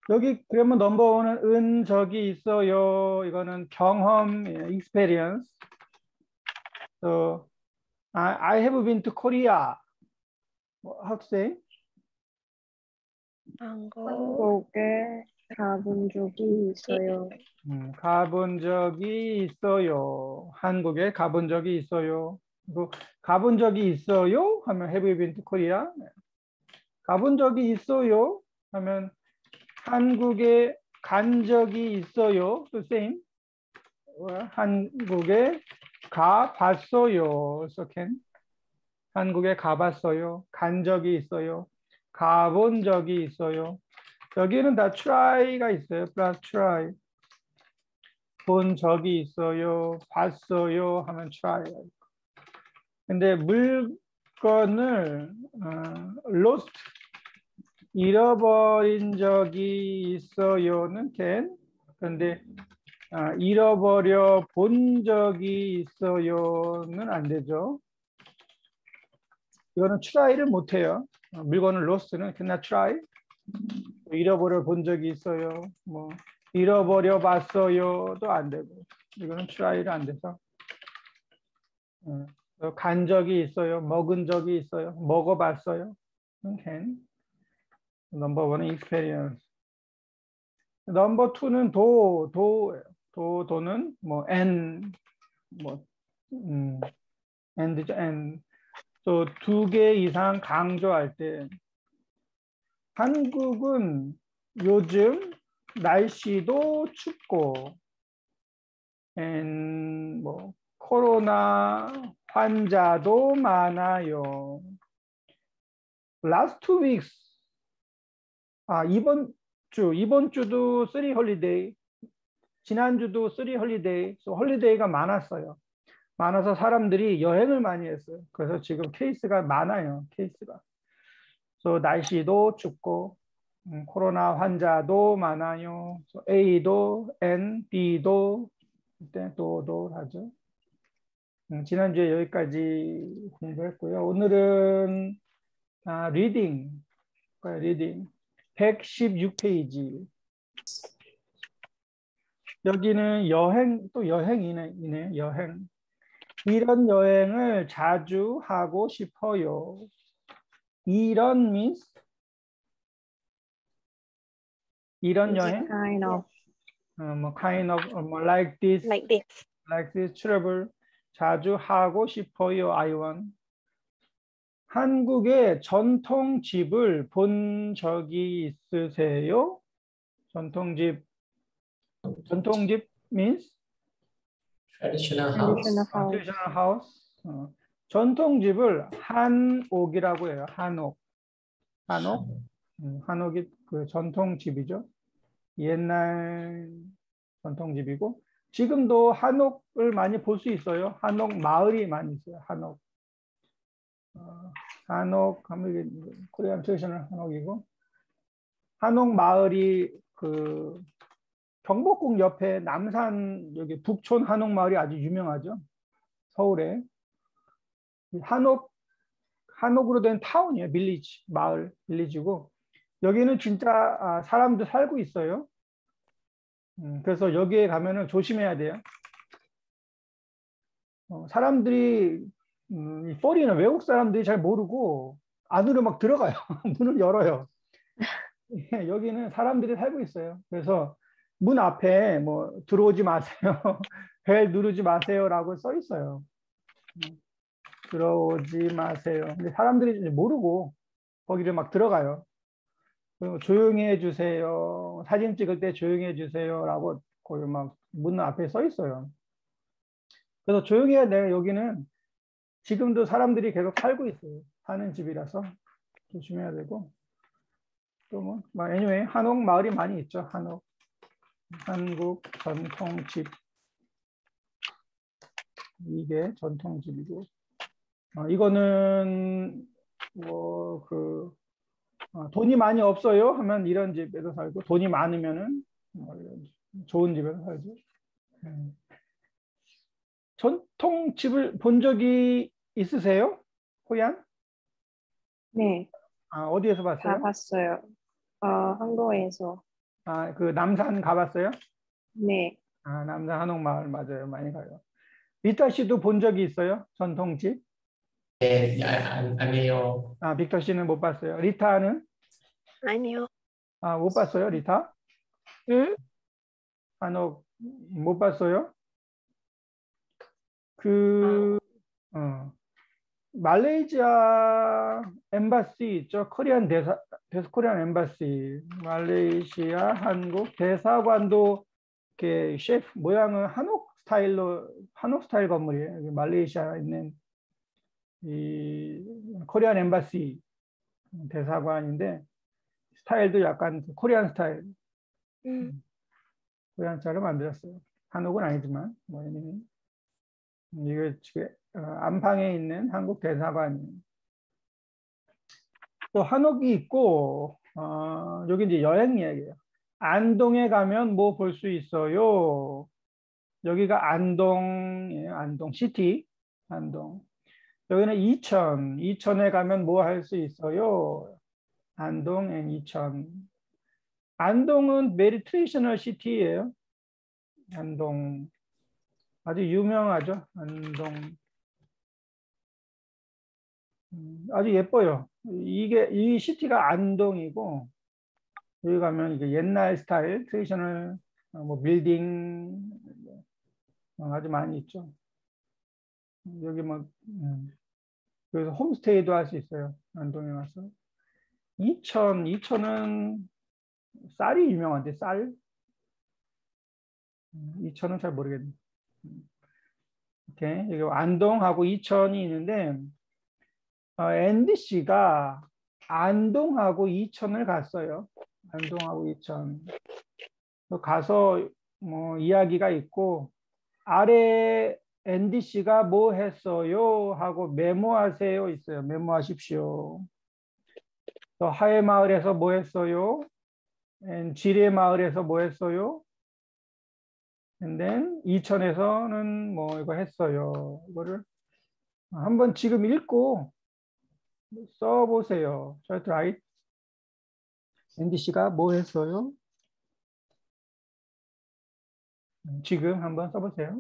여기 그러면 넘버원은 은 적이 있어요. 이거는 경험, experience. So I have been to Korea. How to say? 한국 한국에 가본 적이 있어요. 가본 적이 있어요. 한국에 가본 적이 있어요. 뭐, 가본 적이 있어요? 하면 have you been to Korea? 가본 적이 있어요? 하면 한국에 간 적이 있어요. The same. 한국에 가봤어요. So can. 한국에 가봤어요. 간 적이 있어요. 가본 적이 있어요. 여기는 다 try가 있어요. plus try. 본 적이 있어요. 봤어요. 하면 try. 근데 물건을 lost 잃어버린 적이 있어요는 can. 근데 잃어버려 본 적이 있어요는 안 되죠. 이거는 try를 못 해요. 물건을 lost는 그냥 try. 잃어버려 본 적이 있어요. 뭐 잃어버려 봤어요도 안 되고 이거는 try를 안 돼서 간 적이 있어요. 먹은 적이 있어요. 먹어봤어요. can. 넘버 원은 experience. 넘버 투는 도는 뭐 and 뭐 and죠 and. 또 두 개 이상 강조할 때 한국은 요즘 날씨도 춥고 and 뭐 코로나 환자도 많아요. Last 2 weeks 이번 주도 3 홀리데이 지난주도 3 홀리데이 홀리데이가 많았어요. 많아서 사람들이 여행을 많이 했어요. 그래서 지금 케이스가 많아요. 케이스가. 그래서 날씨도 춥고 코로나 환자도 많아요. A도 N, B도 그때 도 하죠. 지난주에 여기까지 공부했고요. 오늘은 리딩 116페이지. 여기는 또 여행이네. 여행. 이런 여행을 자주 하고 싶어요. 이런 means 이런 여행? Kind of. 뭐 kind of 뭐 like this travel 자주 하고 싶어요. I want. 한국의 전통집을 본 적이 있으세요? 전통집 means traditional house. traditional house. 전통집을 한옥이라고 해요. 한옥이 그 전통집이죠. 옛날 전통집이고 지금도 한옥을 많이 볼 수 있어요. 한옥 마을이 많이 있어요. 한옥 하면 코리안 트레디셔널 한옥이고 한옥 마을이 그 경복궁 옆에 남산 여기 북촌 한옥 마을이 아주 유명하죠. 서울에 한옥으로 된 타운이에요. 빌리지 마을 빌리지고 여기는 진짜 사람도 살고 있어요. 그래서 여기에 가면은 조심해야 돼요. 사람들이 포리는 외국 사람들이 잘 모르고 안으로 막 들어가요. 문을 열어요. 여기는 사람들이 살고 있어요. 그래서 문 앞에 뭐 들어오지 마세요. 벨 누르지 마세요라고 써 있어요. 들어오지 마세요. 근데 사람들이 모르고 거기를 막 들어가요. 그리고 조용히 해주세요. 사진 찍을 때 조용히 해주세요라고 거기 막 문 앞에 써 있어요. 그래서 조용히 해야 돼요. 여기는 지금도 사람들이 계속 살고 있어요. 사는 집이라서 조심해야 되고 또 뭐 anyway 한옥 마을이 많이 있죠. 한국 전통집 이게 전통집이고 이거는 뭐 돈이 많이 없어요 하면 이런 집에서 살고 돈이 많으면은 좋은 집에서 살죠. 전통집을 본 적이 있으세요? 호얀? 네, 어디에서 봤어요? 다 봤어요. 한국에서. 아, 그 남산 가봤어요? 네. 아, 남산 한옥마을 맞아요. 많이 가요. 리타 씨도 본 적이 있어요? 전통집? 네, 아니요. 아, 빅터 씨는 못 봤어요. 리타는? 아니요. 아, 못 봤어요, 리타? 응? 한옥 못 봤어요? 아, 그, 말레이시아 엠바시 있죠? 코리안 엠바시. 말레이시아, 한국 대사관도 이렇게 셰프 모양은 한옥 스타일 건물이에요. 여기 말레이시아에 있는 이 코리안 엠바시 대사관인데 스타일도 약간 코리안 스타일, 음, 코리안 스타일로 만들었어요. 한옥은 아니지만 뭐 이게 지금 안방에 있는 한국 대사관이에요. 또 한옥이 있고 여기 이제 여행 이야기예요. 안동에 가면 뭐 볼 수 있어요? 여기가 안동이에요. 안동 시티. 안동. 여기는 이천에 가면 뭐 할 수 있어요? 안동 앤 이천. 안동은 메리 트레디셔널 시티예요. 안동 아주 유명하죠. 안동 아주 예뻐요. 이게 이 시티가 안동이고 여기 가면 이게 옛날 스타일 트레디셔널 뭐 빌딩 아주 많이 있죠. 여기 뭐 그래서 홈스테이도 할 수 있어요. 안동에 와서. 이천은 쌀이 유명한데 쌀? 이천은 잘 모르겠네. 오케이. 여기 안동하고 이천이 있는데 앤디 씨가 안동하고 이천을 갔어요. 안동하고 이천. 가서 뭐 이야기가 있고 아래 앤디 씨가 뭐 했어요 하고 메모하세요 있어요. 메모하십시오. 또 하회 마을에서 뭐 했어요? 지뢰 마을에서 뭐 했어요? And then 이천에서는 뭐 이거 했어요. 이거를 한번 지금 읽고 써보세요. Try to write. 앤디 씨가 뭐 했어요? 지금 한번 써보세요.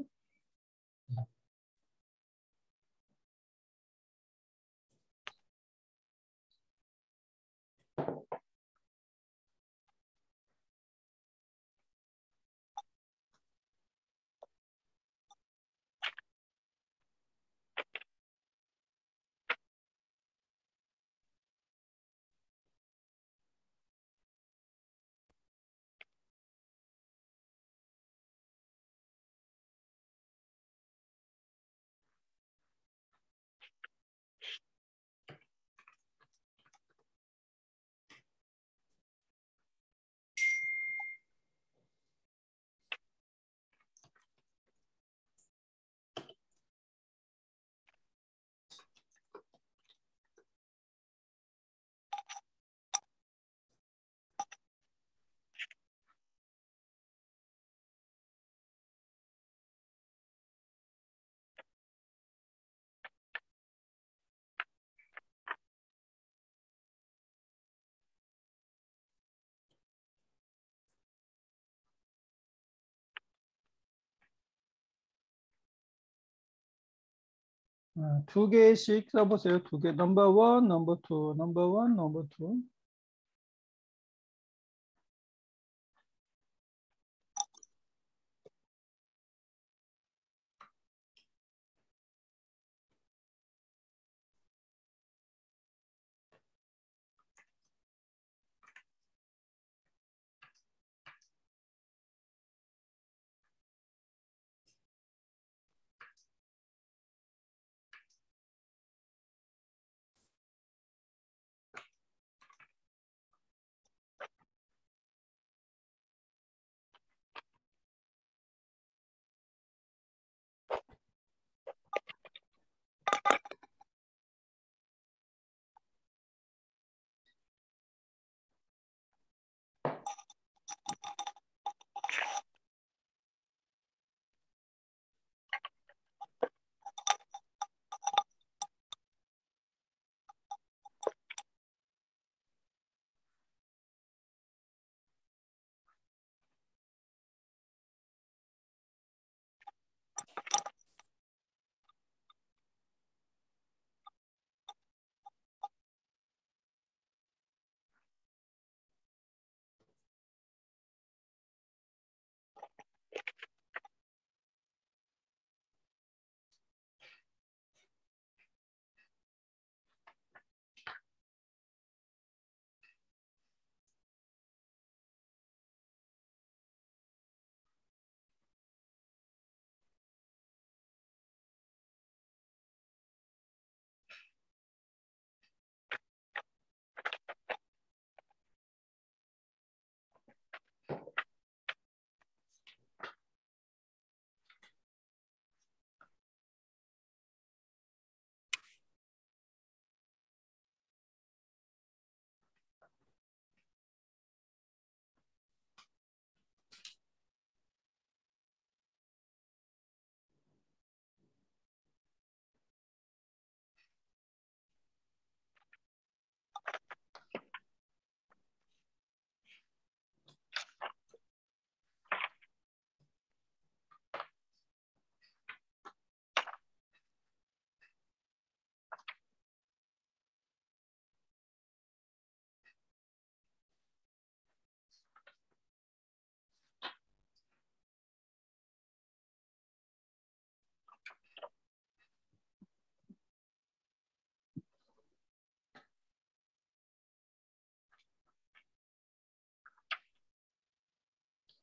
두 개씩 써보세요. 두 개. 넘버 원, 넘버 투, 넘버 원, 넘버 투.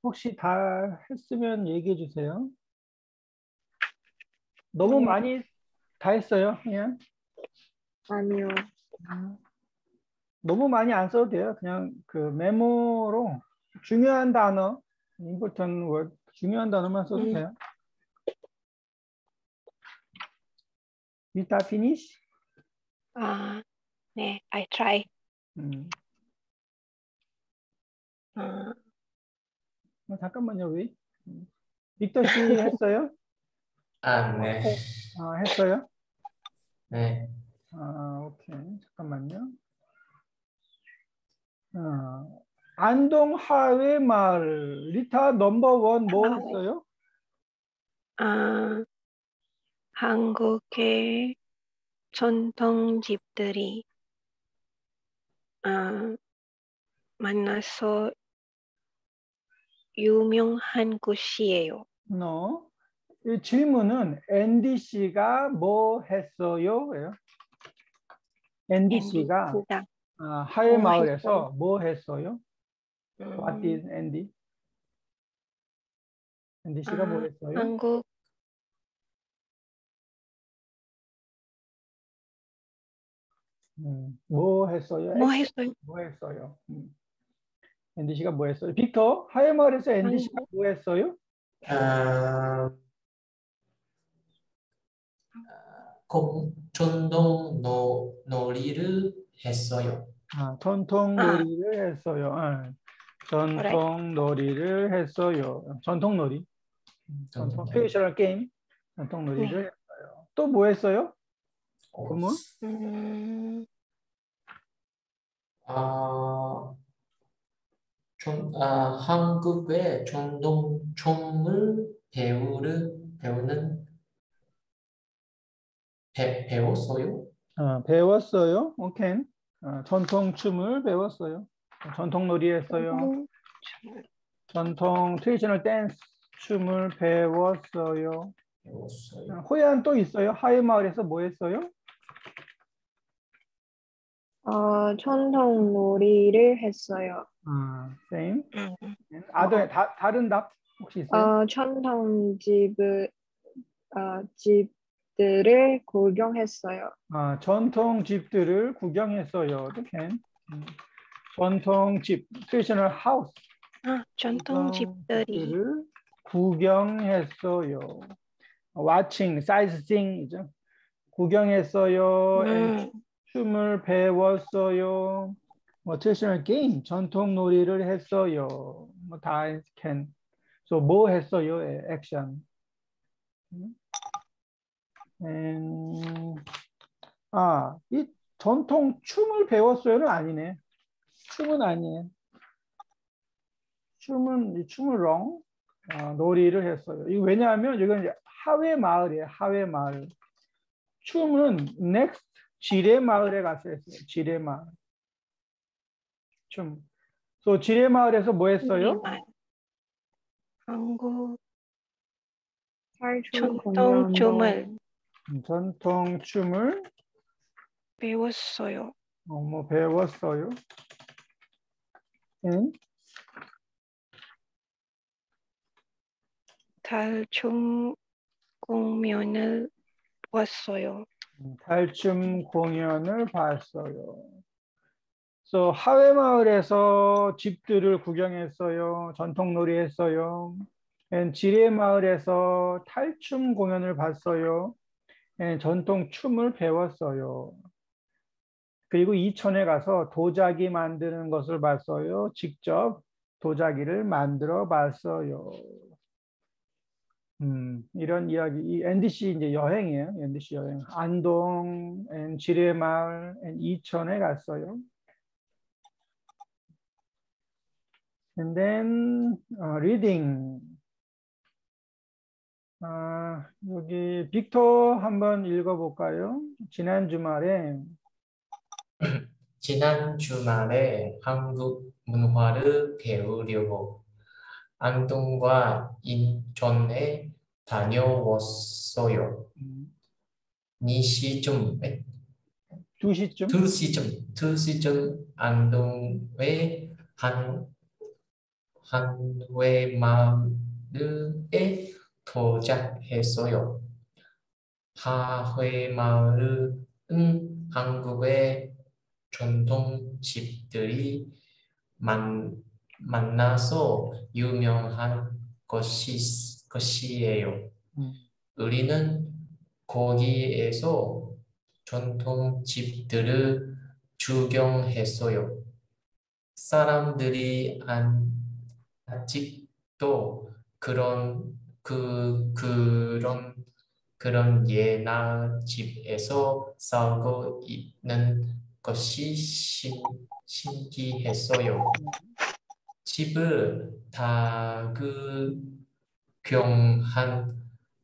혹시 다 했으면 얘기해 주세요. 너무 네. 많이 다 했어요, 그냥. 아니요. 너무 많이 안 써도 돼요. 그냥 그 메모로 중요한 단어, important word, 중요한 단어만 써도 음. 돼요. You 다 finish? 아, 네. I try. 아, 잠깐만요, 왜? 빅터 씨 했어요? 아, 네. 했어요? 네. 오케이. 잠깐만요. 안동 하회 마을 리타 넘버원 뭐 하회. 했어요? 아, 한국의 전통 집들이 아, 만나서 유명한 곳이에요. No. 이 질문은 앤디 씨가 뭐 했어요? 예요. 앤디 씨가 앤디가 하회 뭐 했어요? 마을에서 뭐 했어요? What 음, did 앤디? 앤디 씨가 뭐 아, 했어요? 한국 뭐 했어요? 뭐 액션 했어요? 뭐 했어요? 앤디 씨가 뭐 했어요? 빅터, 하회 마을에서 앤디 씨가 한국 뭐 했어요? 아, 전동 놀이를 했어요. 전통 아, 놀이를 했어요. 그래. 전통 놀이를 했어요. 전통 놀이. 전통 전동 놀이. 트레디셔널 게임. 전통 놀이를 네. 했어요. 또 뭐 했어요? 어, 구문? 음, 아, 한국의 전동 춤을 배우는 배웠어요? 배웠어요. 오케이. 전통 춤을 배웠어요. 전통 놀이 했어요. 전통 전통 트레디셔널 댄스 춤을 배웠어요. 배웠어요. 호연 또 있어요. 하회 마을에서 뭐 했어요? 전통 놀이를 했어요. same. 음, 다른 답 혹시 있어요? 전통 집들을 구경했어요. 전통 집들을 구경했어요. 오케이. 전통 집, 트레디셔널 하우스. 전통 전통 집들이 집들을 구경했어요. watching, sightseeing이죠. 구경했어요. and 음, 춤을 배웠어요. 뭐 트레디셔널 게임, 전통 놀이를 했어요. 뭐다 can. So 뭐 했어요? 액션. 이 전통 춤을 배웠어요는 아니네. 춤은 아니에요. 춤을 wrong. 놀이를 했어요. 이거 왜냐하면 이건 이제 하회 마을이에요. 하회 마을. 춤은 next 지뢰 마을에 가서 했어요. 지뢰 마을. 춤. So 지뢰 마을에서 뭐 했어요? 우리말 한국 탈춤 전통 춤을 공연도 전통 춤을 배웠어요. 뭐 배웠어요. 응? 달춤 공연을 보았어요. 달춤 공연을 봤어요. So 하회 마을에서 집들을 구경했어요. 전통놀이 했어요. And 지뢰 마을에서 탈춤 공연을 봤어요. And 전통 춤을 배웠어요. 그리고 이천에 가서 도자기 만드는 것을 봤어요. 직접 도자기를 만들어 봤어요. 이런 이야기, 이 NDC 이제 여행이에요. NDC 여행. 안동, 지뢰마을, 이천에 갔어요. And then reading. 여기 빅터 한번 읽어볼까요? 지난 주말에 지난 주말에 한국 문화를 배우려고 안동과 인천에 다녀왔어요. 2시쯤, 2시쯤 2시쯤 안동에 한후의 마을에 도착했어요. 하회 마을은 한국의 전통 집들이 만나서 유명한 것이에요. 우리는 거기에서 전통 집들을 구경했어요. 사람들이 아직도 그런 옛날 집에서 살고 있는 것이 신기했어요. 집을 다 구경한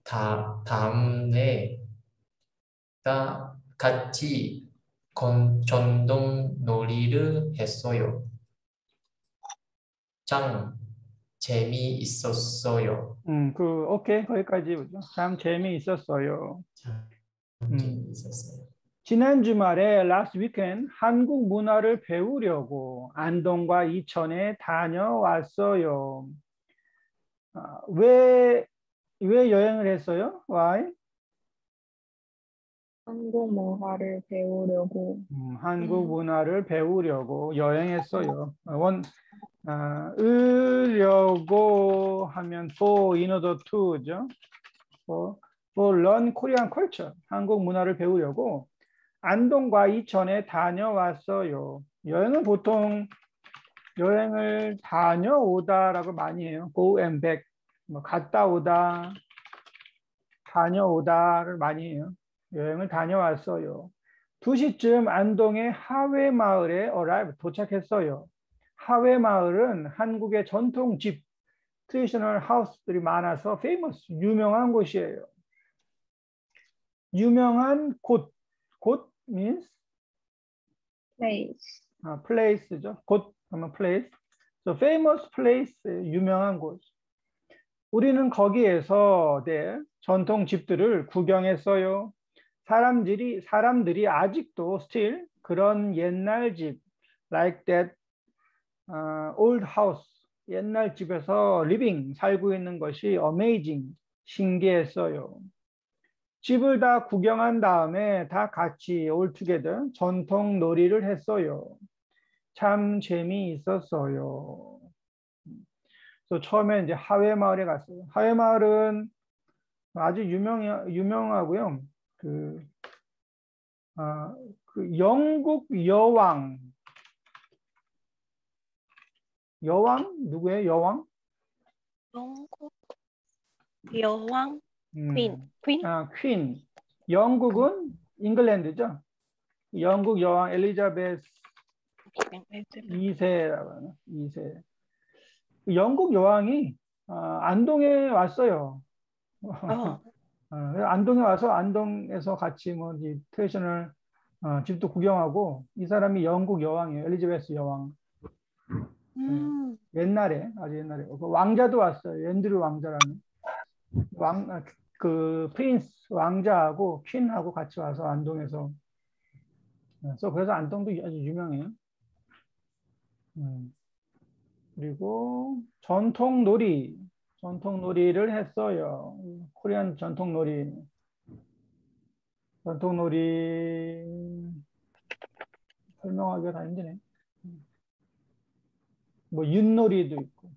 다음에 다 같이 전동 놀이를 했어요. 참 재미있었어요. 오케이. 거기까지 보죠. 참 재미있었어요. 참 음. 재미있었어요. 지난 주말에 last weekend 한국 문화를 배우려고 안동과 이천에 다녀왔어요. 왜 여행을 했어요? Why? 한국 문화를 배우려고. 한국 문화를 배우려고 여행했어요. 으려고 하면 for in order to죠. for learn Korean culture. 한국 문화를 배우려고 안동과 이천에 다녀왔어요. 여행은 보통 여행을 다녀오다라고 많이 해요. go and back. 갔다 오다, 다녀오다를 많이 해요. 여행을 다녀왔어요. 2시쯤 안동의 하회마을에 도착했어요. 하회마을은 한국의 전통집, 트레디셔널 하우스들이 많아서 famous, 유명한 곳이에요. 유명한 곳 means place. place죠. 곳 하면 place. So famous place, 유명한 곳. 우리는 거기에서 전통 집들을 구경했어요. 사람들이 아직도 still 그런 옛날 집, like that old house, 옛날 집에서 living, 살고 있는 것이 amazing, 신기했어요. 집을 다 구경한 다음에 다 같이 all together 전통 놀이를 했어요. 참 재미있었어요. 그래서 처음에 이제 하회마을에 갔어요. 하회마을은 아주 유명하고요. 그 영국 여왕 누구예요? 여왕? 영국 여왕 퀸. 퀸. 영국은 잉글랜드죠. 영국 여왕 엘리자베스 2세라고 하나? 2세. 영국 여왕이 안동에 왔어요. 안동에 와서 안동에서 같이 트레디셔널 집도 구경하고, 이 사람이 영국 여왕이에요. 엘리자베스 여왕. 옛날에, 아주 옛날에. 왕자도 왔어요. 앤드류 왕자라는. 프린스 왕자하고 퀸하고 같이 와서 안동에서. 그래서 안동도 아주 유명해요. 그리고 전통놀이를 했어요. 코리안 전통놀이 설명하기가 다 힘드네. 윷놀이도 있고,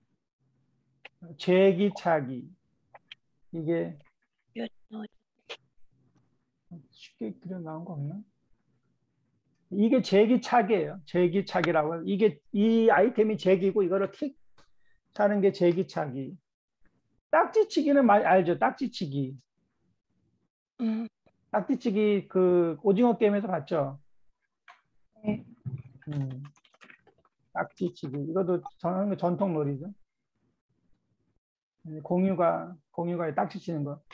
제기차기. 이게 쉽게 그려 나온 거 없나? 이게 제기차기예요. 제기차기라고. 이 아이템이 제기고 이거를 킥 차는 게 제기차기. 딱지치기는 많이 알죠? 딱지치기. 딱지치기 오징어 게임에서 봤죠? 네. 딱지치기. 이것도 전통놀이죠. 공유가 딱지치는 거.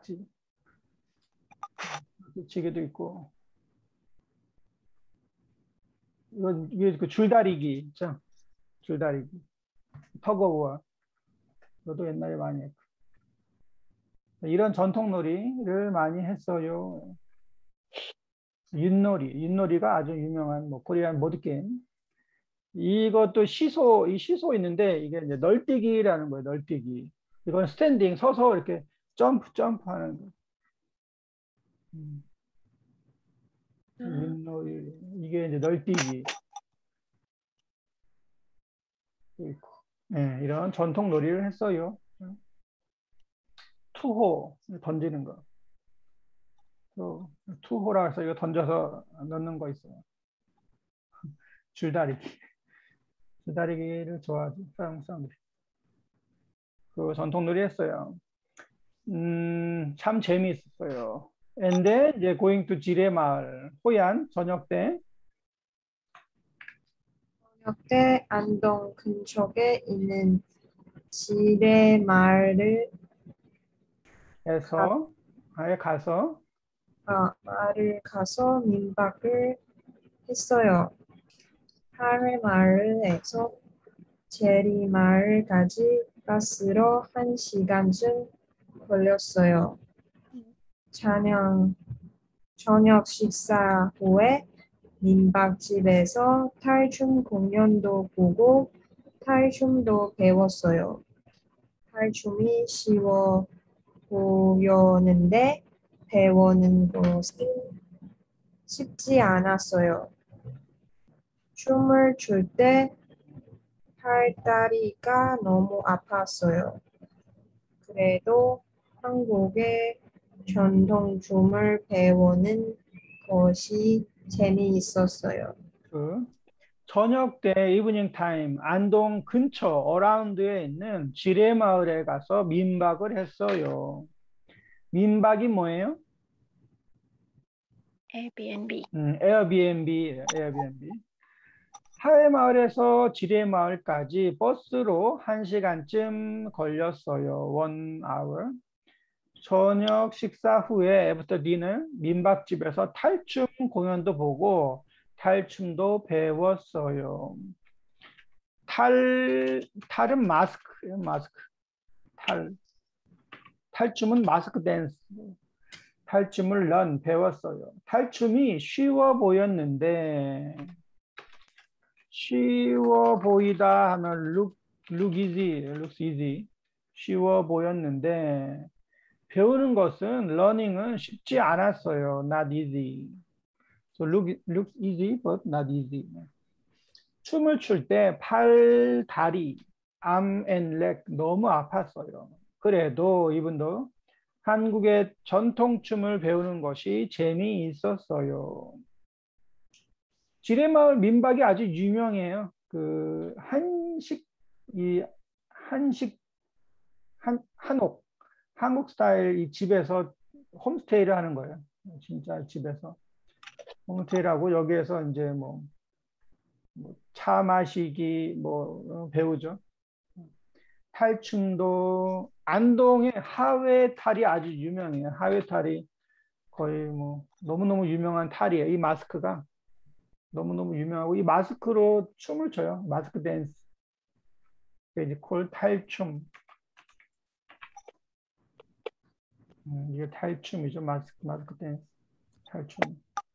딱지치기도 있고. 이게 줄다리기 있죠? 줄다리기. 터그오버. 저도 옛날에 많이 했고. 이런 전통놀이를 많이 했어요. 윷놀이가 아주 유명한 코리안 보드게임. 이것도 이 시소 있는데 이게 이제 널뛰기라는 거예요. 널뛰기. 이건 스탠딩 서서 이렇게 점프 하는 거. 윷놀이 이게 이제 널뛰기. 네, 이런 전통 놀이를 했어요. 투호 던지는 거. 또 투호라 해서 이거 던져서 넣는 거 있어요. 줄다리기. 줄다리기를 좋아하지 사람들이. 그 전통 놀이 했어요. 참 재미있었어요. 근데 이제 going to 지레마을 호얀 저녁 때 저녁 때 안동 근처에 있는 지레마을을 에서 아예 가서 마을을 가서 민박을 했어요. 하회마을에서 제리마을까지 버스로 1시간쯤 걸렸어요. 저녁 식사 후에 민박집에서 탈춤 공연도 보고 탈춤도 배웠어요. 탈춤이 쉬워 보였는데 배우는 것은 쉽지 않았어요. 춤을 출 때 팔다리가 너무 아팠어요. 그래도 한국의 전통춤을 배우는 것이 재미있었어요. 그 저녁 때 이브닝 타임 안동 근처 어라운드에 있는 지레마을에 가서 민박을 했어요. 민박이 뭐예요? Airbnb. 에어비앤비. 하회마을에서 지레마을까지 버스로 1시간쯤 걸렸어요. 1hour. 저녁 식사 후에 애프터 디너 민박집에서 탈춤 공연도 보고 탈춤도 배웠어요. 탈은 마스크예요, 마스크. 탈춤은 마스크 댄스. 탈춤을 배웠어요. 탈춤이 쉬워 보였는데 쉬워 보이다 하면 looks easy. 쉬워 보였는데 배우는 것은 learning은 쉽지 않았어요. Not easy. So looks easy but not easy. 춤을 출 때 팔, 다리, arm and leg 너무 아팠어요. 그래도 이분도 한국의 전통춤을 배우는 것이 재미있었어요. 지레마을 민박이 아주 유명해요. 그 한옥 한국 스타일 이 집에서 홈스테이를 하는 거예요. 진짜 집에서 홈스테이를 하고 여기에서 이제 뭐 차 마시기 배우죠. 탈춤도 안동의 하회탈이 아주 유명해요. 하회탈이 거의 뭐 너무너무 유명한 탈이에요. 이 마스크가 너무너무 유명하고 이 마스크로 춤을 춰요. 마스크 댄스. 이제 콜 탈춤. 이게 탈춤이죠. 마스크 댄스. 탈춤.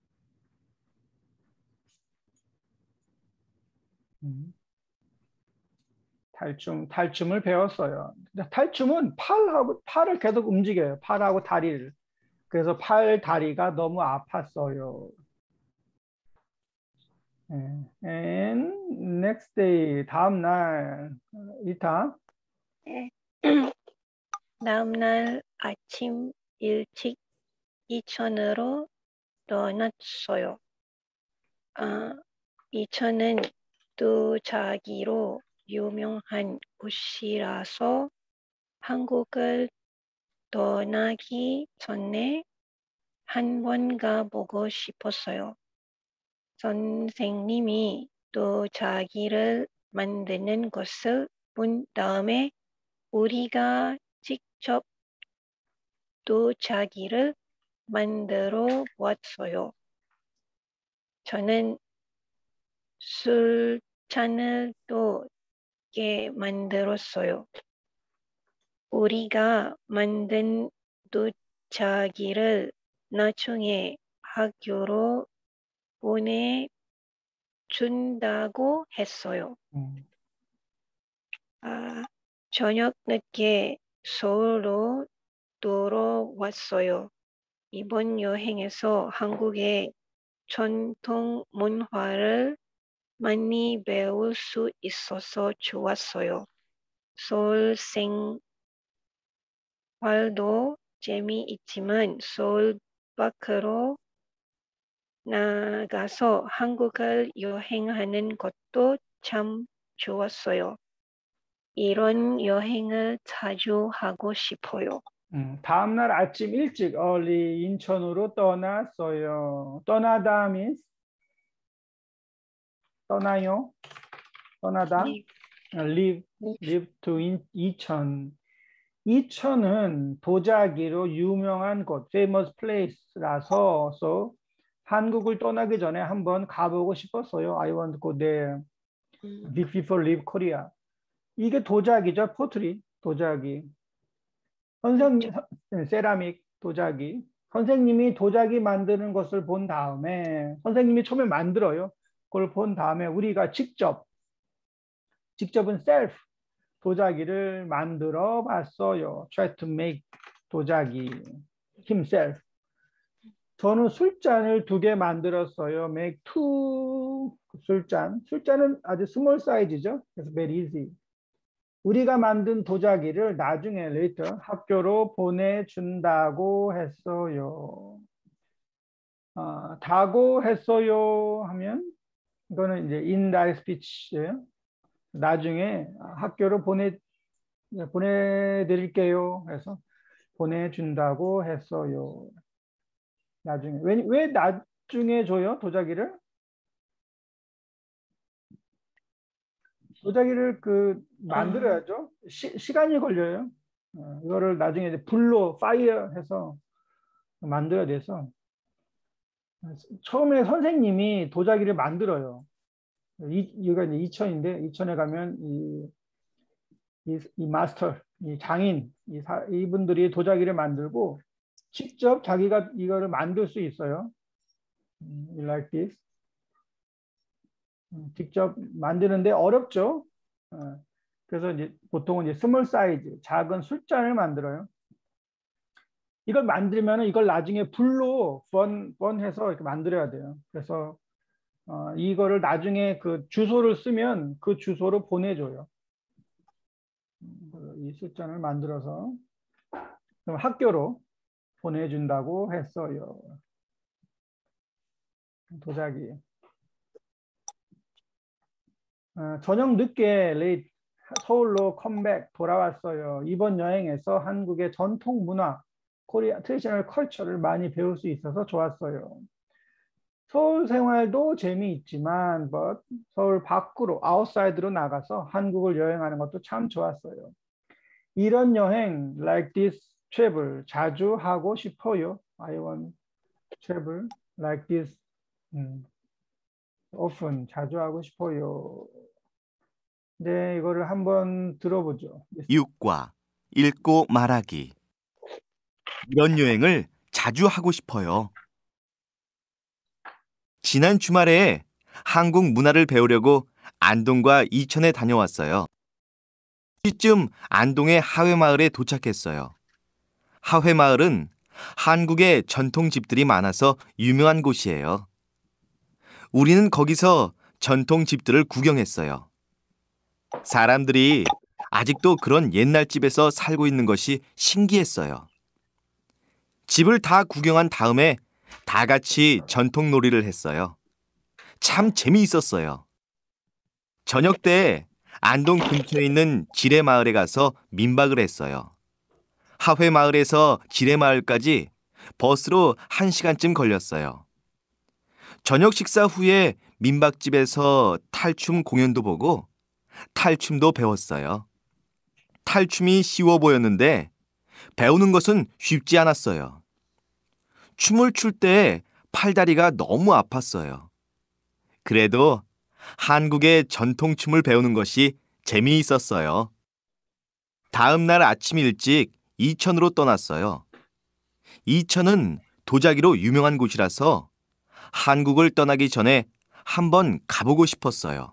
탈춤을 배웠어요. 탈춤은 팔을 계속 움직여요. 팔하고 다리를. 그래서 팔, 다리가 너무 아팠어요. And next day, 다음 날, 이타. 네. 다음 날 아침 일찍 이천으로 떠났어요. 이천은 도자기로 유명한 곳이라서 한국을 떠나기 전에 한 번 가보고 싶었어요. 선생님이 도자기를 만드는 것을 본 다음에 우리가 직접 도자기를 만들어 보았어요. 저는 술잔을 또 게 만들었어요. 우리가 만든 도자기를 나중에 학교로 준다고 했어요. 저녁 늦게 서울로 돌아왔어요. 이번 여행에서 한국의 전통 문화를 많이 배울 수 있어서 좋았어요. 서울 생활도 재미있지만 서울 밖으로 나가서 한국을 여행하는 것도 참 좋았어요. 이런 여행을 자주 하고 싶어요. 다음날 아침 일찍 early 인천으로 떠났어요. 떠나다 means 떠나요? 떠나다? 네. leave to 이천. 이천은 도자기로 유명한 곳, famous place라서 so 한국을 떠나기 전에 한번 가보고 싶었어요. I want to go there before leave Korea. 이게 도자기죠, 포트리, 도자기. 선생님, 세라믹, 도자기. 선생님이 도자기 만드는 것을 본 다음에 선생님이 처음에 만들어요. 그걸 본 다음에 우리가 직접은 self, 도자기를 만들어 봤어요. Try to make 도자기 himself. 저는 술잔을 2개 만들었어요. Make 2 술잔. 술잔은 아주 스몰 사이즈죠. 그래서 very easy. 우리가 만든 도자기를 나중에 later 학교로 보내준다고 했어요. 다고 했어요 하면 이거는 이제 indirect speech예요. 나중에 학교로 보내드릴게요 해서 보내준다고 했어요. 나중에. 왜 나중에 줘요? 도자기를? 도자기를 만들어야죠. 시간이 걸려요. 이거를 나중에 이제 불로 파이어 해서 만들어야 돼서 처음에 선생님이 도자기를 만들어요. 여기가 이제 이천인데 이천에 가면 이 마스터, 이 장인, 이분들이 도자기를 만들고 직접 자기가 이거를 만들 수 있어요. Like this. 직접 만드는데 어렵죠. 그래서 이제 보통은 이제 스몰 사이즈, 작은 술잔을 만들어요. 이걸 만들면 이걸 나중에 불로 번해서 이렇게 만들어야 돼요. 그래서 이거를 나중에 그 주소를 쓰면 그 주소로 보내줘요. 이 술잔을 만들어서 그럼 학교로 보내준다고 했어요. 도자기. 저녁 늦게 late 서울로 컴백 돌아왔어요. 이번 여행에서 한국의 전통 문화, 코리아 트레디셔널 컬처를 많이 배울 수 있어서 좋았어요. 서울 생활도 재미있지만 서울 밖으로 아웃사이드로 나가서 한국을 여행하는 것도 참 좋았어요. 이런 여행 like this travel 자주 하고 싶어요. I want travel like this often 자주 하고 싶어요. 네, 이거를 한번 들어보죠. 6과 읽고 말하기. 이런 여행을 자주 하고 싶어요. 지난 주말에 한국 문화를 배우려고 안동과 이천에 다녀왔어요. 시쯤 안동의 하회마을에 도착했어요. 하회마을은 한국의 전통 집들이 많아서 유명한 곳이에요. 우리는 거기서 전통 집들을 구경했어요. 사람들이 아직도 그런 옛날 집에서 살고 있는 것이 신기했어요. 집을 다 구경한 다음에 다 같이 전통 놀이를 했어요. 참 재미있었어요. 저녁 때 안동 근처에 있는 지뢰마을에 가서 민박을 했어요. 하회마을에서 지뢰마을까지 버스로 1시간쯤 걸렸어요. 저녁 식사 후에 민박집에서 탈춤 공연도 보고 탈춤도 배웠어요. 탈춤이 쉬워 보였는데 배우는 것은 쉽지 않았어요. 춤을 출 때 팔다리가 너무 아팠어요. 그래도 한국의 전통춤을 배우는 것이 재미있었어요. 다음 날 아침 일찍 이천으로 떠났어요. 이천은 도자기로 유명한 곳이라서 한국을 떠나기 전에 한번 가보고 싶었어요.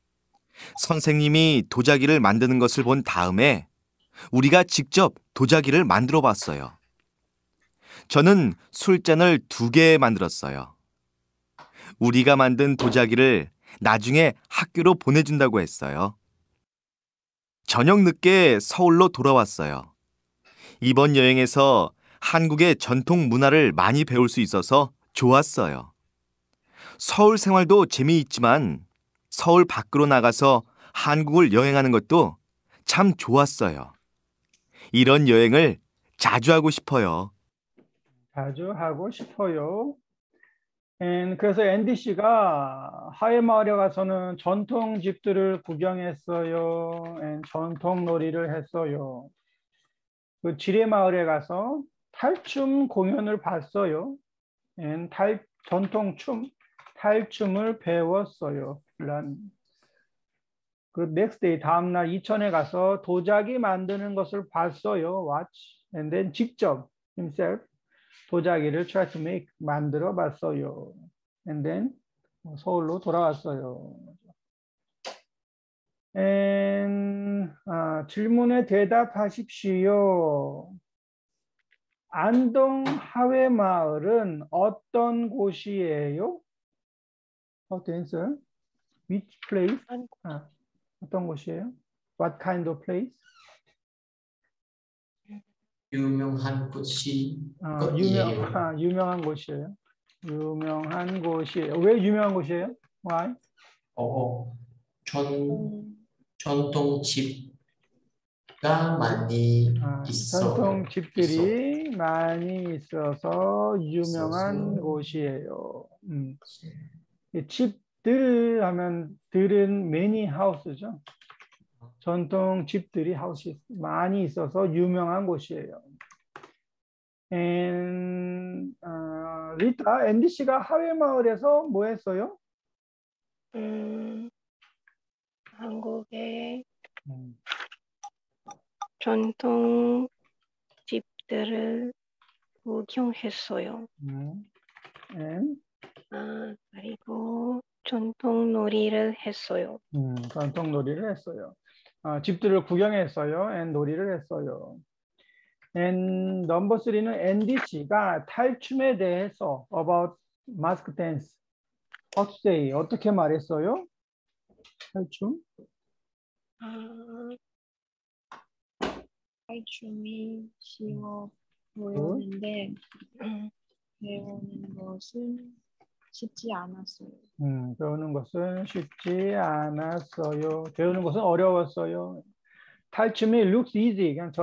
선생님이 도자기를 만드는 것을 본 다음에 우리가 직접 도자기를 만들어 봤어요. 저는 술잔을 2개 만들었어요. 우리가 만든 도자기를 나중에 학교로 보내준다고 했어요. 저녁 늦게 서울로 돌아왔어요. 이번 여행에서 한국의 전통 문화를 많이 배울 수 있어서 좋았어요. 서울 생활도 재미있지만 서울 밖으로 나가서 한국을 여행하는 것도 참 좋았어요. 이런 여행을 자주 하고 싶어요. 자주 하고 싶어요. 그래서 앤디 씨가 하회마을에 가서는 전통 집들을 구경했어요. 전통 놀이를 했어요. 그 지뢰마을에 가서 탈춤 공연을 봤어요. 전통 탈춤을 배웠어요. 그 next day 다음날 이천에 가서 도자기 만드는 것을 봤어요. watch. And then 직접 himself 도자기를 try to make 만들어 봤어요. And then 서울로 돌아왔어요. 질문에 대답하십시오. 안동 하회마을은 어떤 곳이에요? How to answer? Which place? 어떤 곳이에요? What kind of place? 유명한 곳이에요. 유명한 곳이에요. 유명한 곳이에요. 왜 유명한 곳이에요? Why? 전통집가 많이 있어요. 전통집들이 많이 있어서 유명한 곳이에요. 이 집들 하면 들은 many house죠. 전통 집들이 많이 있어서 유명한 곳이에요. 리타, 앤디 씨가 하회마을에서 뭐 했어요? 한국의 전통 집들을 구경했어요. 그리고 전통 놀이를 했어요. 전통 놀이를 했어요. 집들을 구경했어요. 놀이를 했어요. 넘버 3는 앤디 씨가 탈춤에 대해서 about mask dance. What to say? 어떻게 말했어요? 탈춤? 탈춤이 쉬워 보였는데 배우는 것은 쉽지 않았어요. 배우는 것은 쉽지 않았어요. 배우는 것은 어려웠어요. 탈춤이 looks easy. 그냥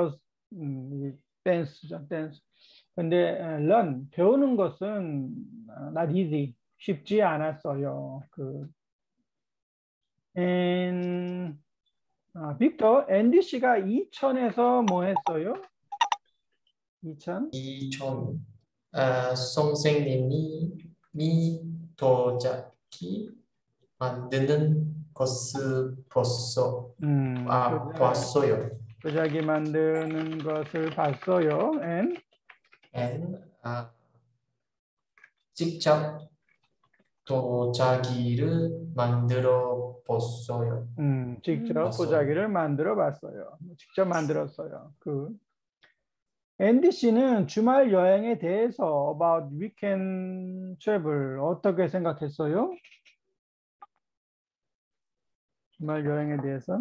댄스죠, 댄스. 근데 learn, 배우는 것은 not easy. 쉽지 않았어요. 빅터, 앤디 씨가 이천에서 뭐 했어요? 이천? 선생님이 도자기 만드는 것을 봤어요. 도자기 만드는 것을 봤어요. 직접 도자기를 만들어 봤어요. 직접 도자기를 만들어 봤어요. 직접 만들었어요. 앤디 씨는 주말 여행에 대해서 about weekend travel 어떻게 생각했어요? 주말 여행에 대해서?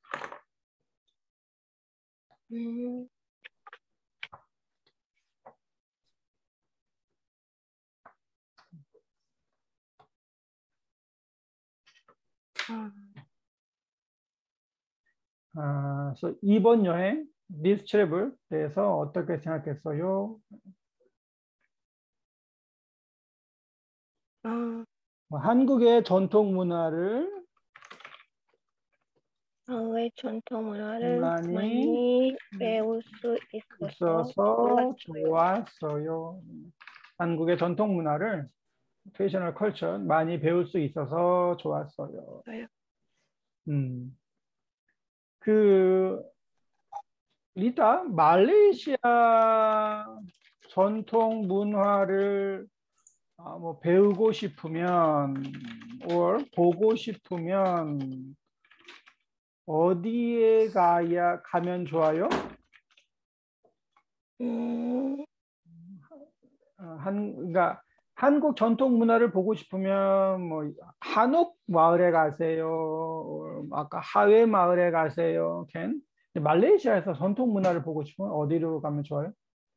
그래서 이번 여행, this travel 대해서 어떻게 생각했어요? 한국의 전통 문화를 많이 배울 수 있어서 좋았어요. 한국의 전통 문화를 트레디셔널 컬처 많이 배울 수 있어서 좋았어요. 리타, 말레이시아 전통 문화를 뭐 배우고 싶으면 or 보고 싶으면 어디에 가면 좋아요? 그러니까 한국 전통 문화를 보고 싶으면 뭐 한옥 마을에 가세요. 아까 하회 마을에 가세요. 말레이시아에서 전통 문화를 보고 싶으면 어디로 가면 좋아요?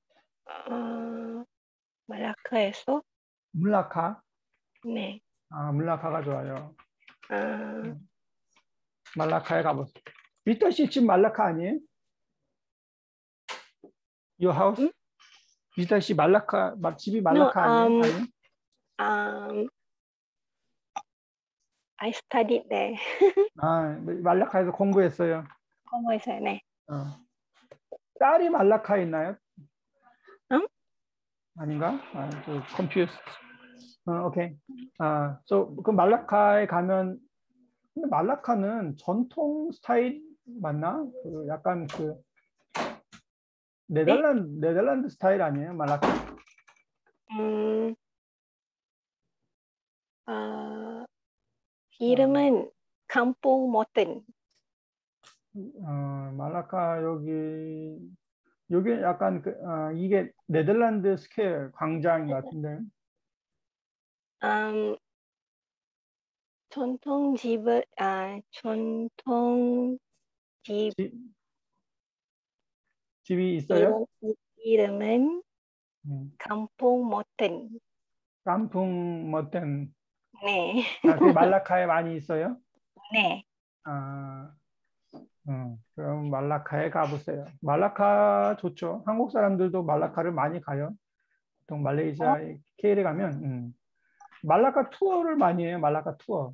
말라카에서? 물라카. 네. 물라카가 좋아요. 아, 말라카에 가보세요. 미터 씨 집 말라카 아니에요? Your house? 응? 미터 씨 집이 No, 말라카 아니에요? 아니요? I studied there. 말라카에서 공부했어요. 공부했어요. 네. 딸이 말라카에 있나요? 응? 아닌가? confused. 오케이. 그 말라카에 가면 근데 말라카는 전통 스타일 맞나? 약간 네덜란드 스타일 아니에요? 말라카? 이름은 Kampung Moten. 말라카 여기 약간 이게 네덜란드 스퀘어 광장 같은데. 전통집 집이 있어요? 이름은 Kampung Moten. 깐풍 머텐. 네. 그게 말라카에 많이 있어요? 네. 그럼 말라카에 가보세요. 말라카 좋죠. 한국 사람들도 말라카를 많이 가요. 보통 말레이시아에 KL에 가면 말라카 투어를 많이 해요. 말라카 투어.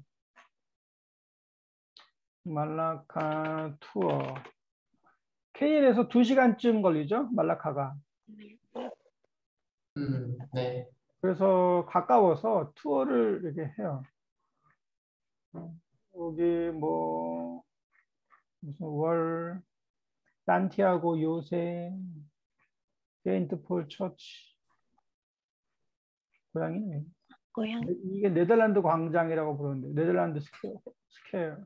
KL에서 2시간쯤 걸리죠. 말라카가. 네. 그래서 가까워서 투어를 이렇게 해요. 여기 뭐 무슨 산티아고 요새 세인트 폴 처치 고양이 이게 네덜란드 광장이라고 부르는데 네덜란드 스퀘어.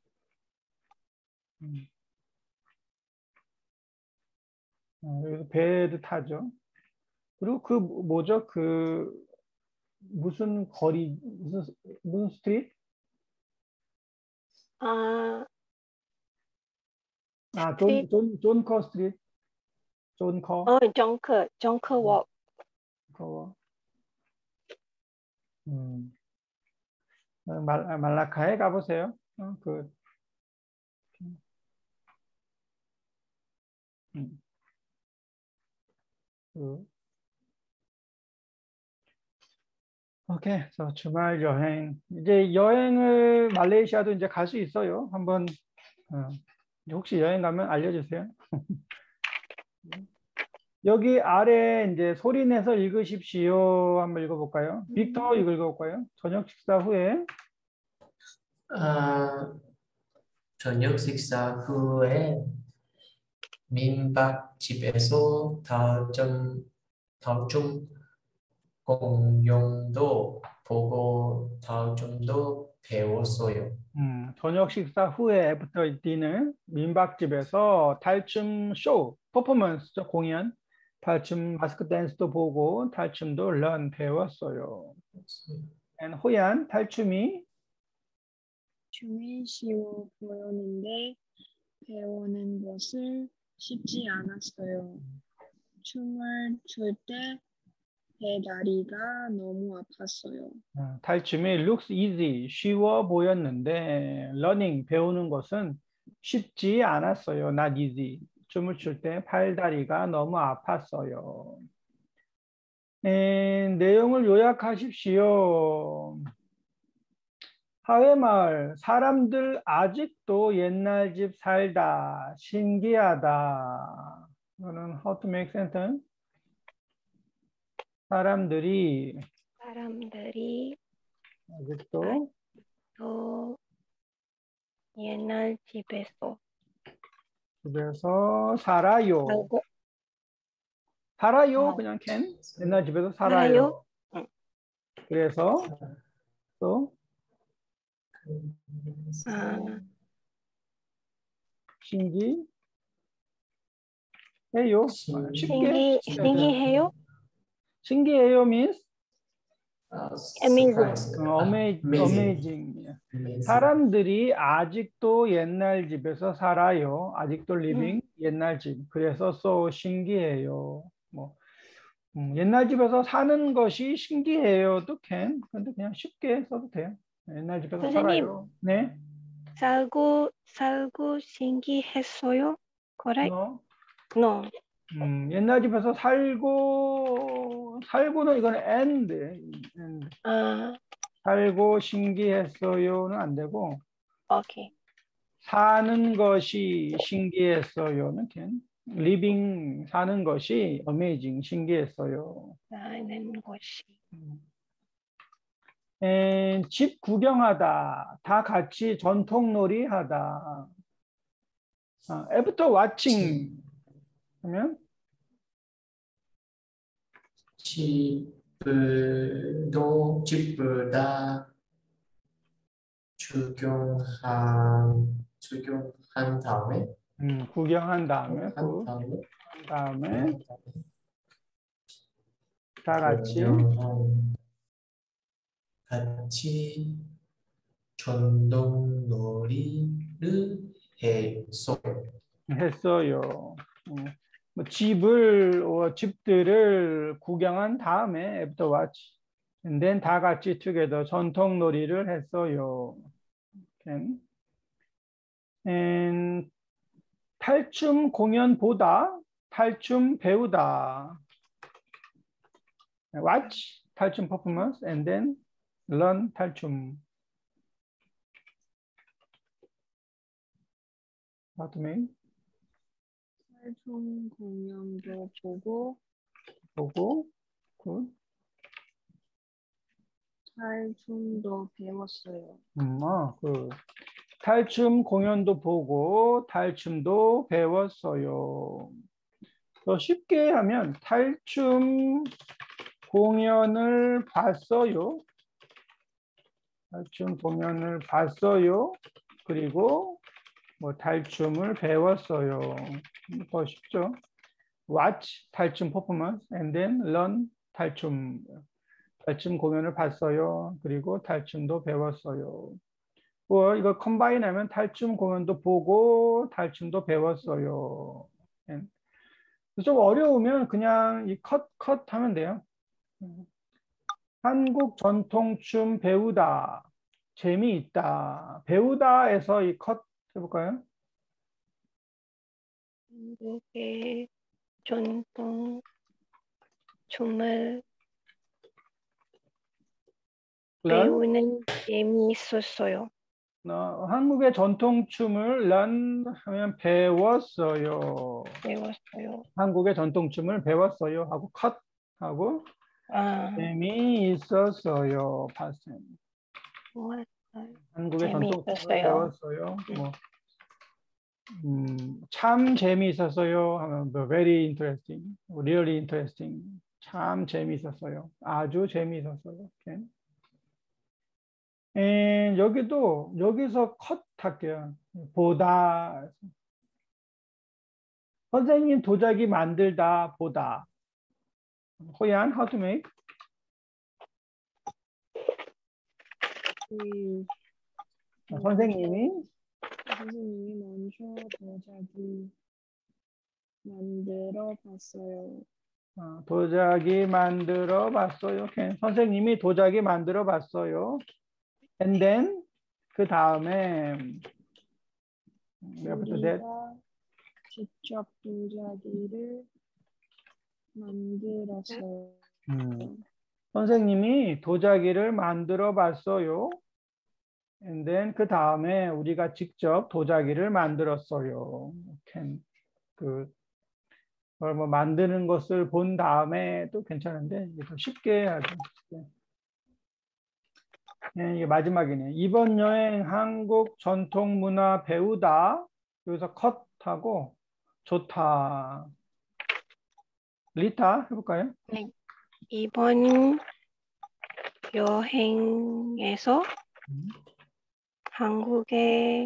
여기서 배를 타죠. 그리고 뭐죠? 무슨 거리 무슨 스트리트? 존커 스트리트. 존커. 정커 워. 말라카에 가보세요. 오케이, 주말 여행. 이제 여행을 말레이시아도 이제 갈 수 있어요. 한번 혹시 여행 가면 알려주세요. 여기 아래 이제 소리 내서 읽으십시오. 한번 읽어볼까요? 빅터 읽어볼까요? 저녁 식사 후에 저녁 식사 후에 민박집에서 다중 공룡도 보고 다중도 배웠어요. 저녁 식사 후에 애프터 디너 민박집에서 탈춤 쇼 퍼포먼스죠. 공연 탈춤 마스크 댄스도 보고 탈춤도 배웠어요. 호얀 탈춤이 쉬워 보였는데 배우는 것은 쉽지 않았어요. 춤을 출 때 배다리가 너무 아팠어요. 탈춤이 looks easy, 쉬워 보였는데 learning, 배우는 것은 쉽지 않았어요. not easy. 춤을 출 때 팔다리가 너무 아팠어요. 내용을 요약하십시오. 하회마을, 사람들 아직도 옛날 집 살다, 신기하다. 이거는 how to make sentence? 사람들이 아직도 옛날 집에서 살아요. 살아요 어. 그냥 옛날 집에서 살아요. 그래서 또 아, 신기해요. 쉽게 신기해요? 신기해요 means Amazing. amazing. 사람들이 아직도 옛날 집에서 살아요. 아직도 living 옛날 집. 그래서 so 신기해요. 뭐 옛날 집에서 사는 것이 신기해요도 can. 근데 그냥 쉽게 써도 돼요. 옛날 집에서 선생님. 살아요. 네. 살고 신기했어요? Correct? No. No. 옛날 집에서 살고는 이거는 and. 아, 살고 신기했어요는 안 되고 오케이. 사는 것이 신기했어요는 can. living 사는 것이 amazing 신기했어요. 사는 곳이. 집 구경하다 다 같이 전통놀이 하다. After watching 하면 집보다 주경한 다음에 구경한 다음에 다 같이 같이 전동놀이를 했어요. 뭐 집들을 구경한 다음에 after watch, and then 다 같이 together 전통놀이를 했어요. Okay. And 탈춤 공연 보다, 탈춤 배우다. Watch 탈춤 performance, and then learn 탈춤. How to make? 탈춤 공연도 보고 good. 탈춤도 배웠어요. 그 탈춤 공연도 보고 탈춤도 배웠어요. 더 쉽게 하면 탈춤 공연을 봤어요. 탈춤 공연을 봤어요. 그리고 뭐 탈춤을 배웠어요. 더 쉽죠. Watch 탈춤 performance and then learn 탈춤. 탈춤 공연을 봤어요. 그리고 탈춤도 배웠어요. 이거 컴바인 하면 탈춤 공연도 보고 탈춤도 배웠어요. 좀 어려우면 그냥 이 컷 하면 돼요. 한국 전통춤 배우다. 재미있다. 배우다에서 이 컷 해볼까요? 한국의 전통 춤을 배우는 재미있었어요. 한국의 전통춤을 learn 하면 배웠어요. 한국의 전통춤을 배웠어요 하고 컷 하고 재미있었어요. 한국의 전통춤을 배웠어요. 참 재미있었어요 하면 very interesting, really interesting. 참 재미있었어요. 아주 재미있었어요. Okay. 여기서 컷 할게요. 보다. 선생님 도자기 만들다 보다. 호연, how to make? 선생님이 먼저 도자기 만들어 봤어요. 도자기 만들어 봤어요. Okay. 선생님이 도자기 만들어 봤어요. And then 그 다음에 우리가 직접 도자기를 만들었어요. 선생님이 도자기를 만들어 봤어요. And then 그 다음에 우리가 직접 도자기를 만들었어요. 그걸 뭐 만드는 것을 본 다음에 또 괜찮은데 더 쉽게 하죠. 네, 이게 마지막이네요. 이번 여행 한국 전통 문화 배우다. 여기서 컷하고 좋다. 리타 해볼까요? 네. 이번 여행에서 한국의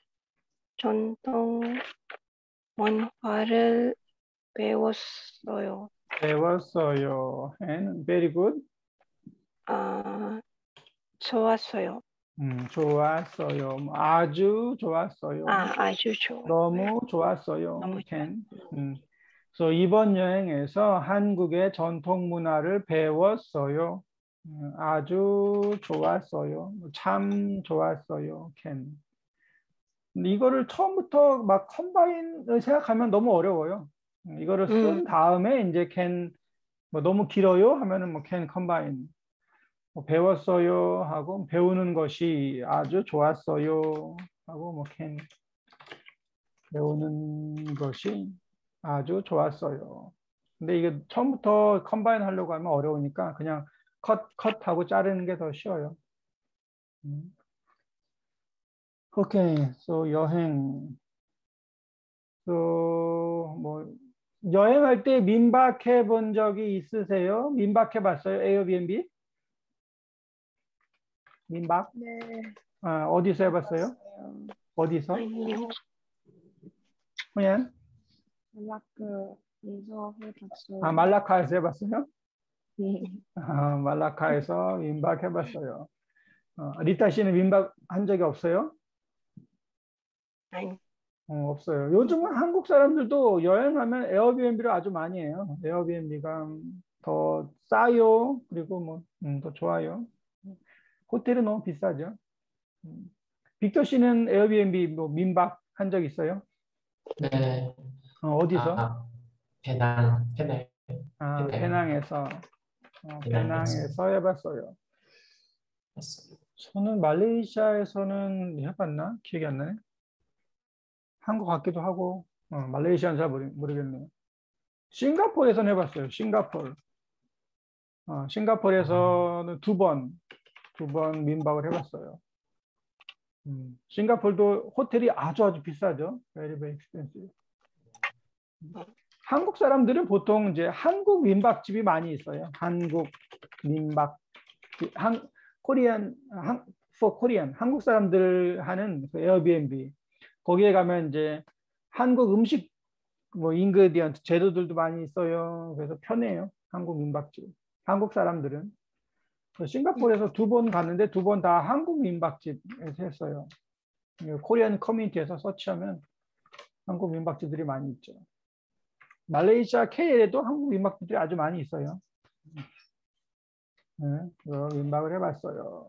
전통文化를 배웠어요. 배웠어요. And very good. 아, 좋았어요. 좋았어요. 아주 좋았어요. 아주 좋아요. 너무 좋았어요. 너무 can. 그래서 이번 여행에서 한국의 전통 문화를 배웠어요. 아주 좋았어요. 참 좋았어요. can. 근데 이거를 처음부터 막 컴바인을 생각하면 너무 어려워요. 이거를 쓴 다음에 이제 can 뭐 너무 길어요 하면은 뭐 can combine. 뭐 배웠어요 하고 배우는 것이 아주 좋았어요 하고 뭐 can 배우는 것이 아주 좋았어요. 근데 이게 처음부터 컴바인 하려고 하면 어려우니까 그냥 컷하고 자르는 게 더 쉬워요. 오케이, so 여행. 뭐 여행할 때 민박해 본 적이 있으세요? 민박해 봤어요? 에어비앤비? 민박? 네. 어디서 해봤어요? 봤어요. 어디서? 아니요. 그냥 말라크에서 해봤어요. 말라카에서 해봤어요? 네. 말라카에서 민박 해봤어요. 리타 씨는 민박 한 적이 없어요? 아니, 없어요. 요즘은 한국 사람들도 여행하면 에어비앤비를 아주 많이 해요. 에어비앤비가 더 싸요. 그리고 뭐 더 좋아요. 호텔은 너무 비싸죠. 빅터 씨는 에어비앤비 뭐 민박 한 적 있어요? 네. 어디서? 페낭. 페낭에서. 페낭에서. 페낭에서 해봤어요. 저는 말레이시아에서는 해봤나? 기억이 안 나네. 한국 같기도 하고 말레이시아는 잘 모르겠네요. 싱가포르에서는 해봤어요. 싱가포르에서는 두 번 민박을 해봤어요. 싱가포르도 호텔이 아주 비싸죠. Very, very expensive. 한국 사람들은 보통 이제 한국 민박집이 많이 있어요. 한국 민박, 코리안, 한국 사람들 하는 그 에어비앤비. 거기에 가면 이제 한국 음식 뭐 인그디언트 재료들도 많이 있어요. 그래서 편해요. 한국 민박집. 한국 사람들은. 싱가포르에서 두 번 갔는데 두 번 다 한국 민박집에서 했어요. 코리안 커뮤니티에서 서치하면 한국 민박집들이 많이 있죠. 말레이시아 KL에도 한국 민박집들이 아주 많이 있어요. 네, 민박을 해봤어요.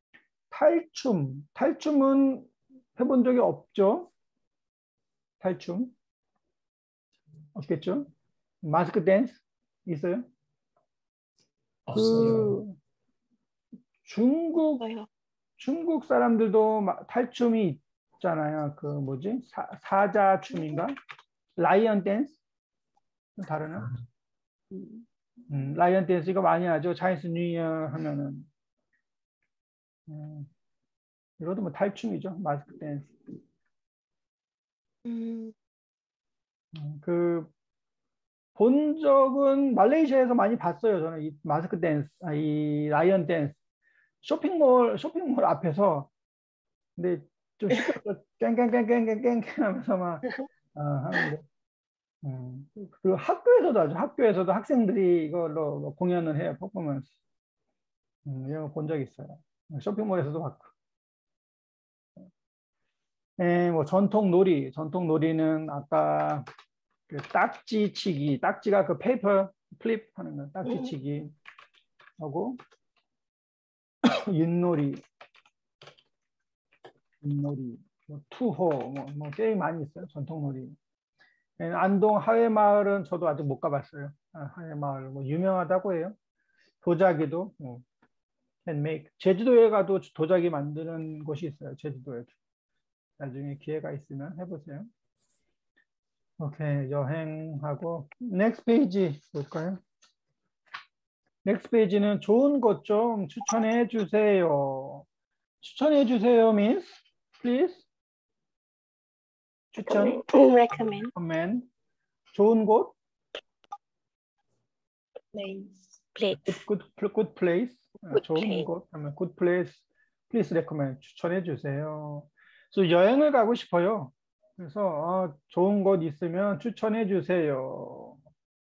탈춤은 해본 적이 없죠? 탈춤? 없겠죠? 마스크 댄스 있어요? 없어요. 중국 사람들도 탈춤이 있잖아요. 그 뭐지? 사자춤인가? 라이언 댄스? 다르나? 라이언 댄스 이거 많이 하죠. 차이니스 뉴 이어 하면은. 이것도 뭐 탈춤이죠. 마스크 댄스. 본 적은 말레이시아에서 많이 봤어요. 저는 이 마스크 댄스, 이 라이언 댄스. 쇼핑몰 앞에서. 근데 좀 시끄럽죠. 깽깽깽깽깽깽 하면서 막 하는데. 그리고 학교에서도 하죠. 학교에서도 학생들이 이걸로 뭐 공연을 해요. 퍼포먼스. 이런 거 본 적 있어요. 쇼핑몰에서도 봤고. 뭐 전통놀이는 아까 그 딱지치기, 딱지가 그 페이퍼 플립 하는 거, 딱지치기 하고 윷놀이, 뭐 투호, 뭐 게임 많이 있어요. 전통놀이. 안동 하회마을은 저도 아직 못 가봤어요. 하회마을 뭐 유명하다고 해요. 도자기도 handmade. 제주도에 가도 도자기 만드는 곳이 있어요. 제주도에도. 나중에 기회가 있으면 해보세요. 오케이, 여행하고 next 페이지 볼까요? next 페이지는 좋은 것 좀 추천해 주세요. 추천해 주세요 means please. 추천. recommend. comment. 좋은 곳. Place. place. good place. Good 좋은 place. 곳 하면 good place, please recommend 추천해 주세요. 그래서 여행을 가고 싶어요. 그래서 좋은 곳 있으면 추천해 주세요.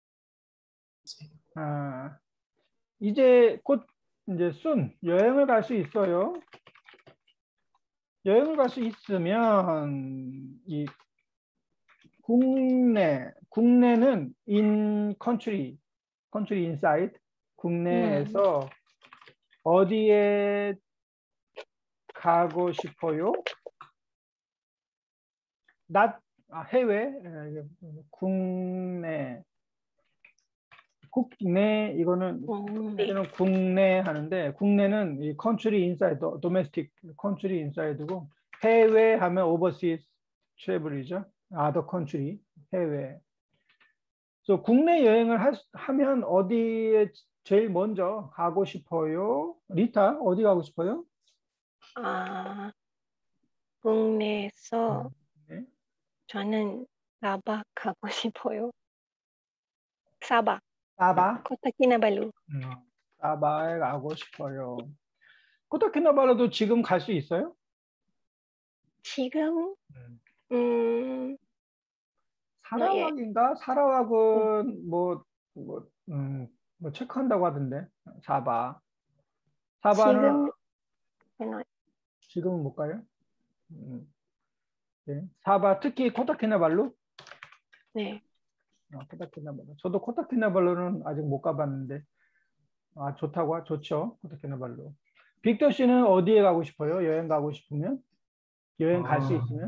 이제 곧 이제 여행을 갈 수 있어요. 여행을 갈 수 있으면 이 국내는 in country inside 국내에서 어디에 가고 싶어요? 해외 국내 이거는 국내 하는데 국내는 이 country inside domestic country inside고 해외 하면 overseas travel이죠. other country 해외. 그래서 국내 여행을 하면 어디에 제일 먼저 가고 싶어요? 리타 어디 가고 싶어요? 국내에서 네. 저는 사바 가고 싶어요. 사바. 사바? 코타키나발루. 사바에 가고 싶어요. 코타키나발루도 지금 갈 수 있어요? 지금 사라왁인가? 사라왁은 뭐 체크한다고 하던데. 사바는 지금은 못 가요? 네. 사바 특히 코타키나발루? 네. 코타키나발루. 저도 코타키나발루는 아직 못 가봤는데 좋죠. 코타키나발루. 빅터 씨는 어디에 가고 싶어요? 여행 가고 싶으면? 여행 갈 수 있으면?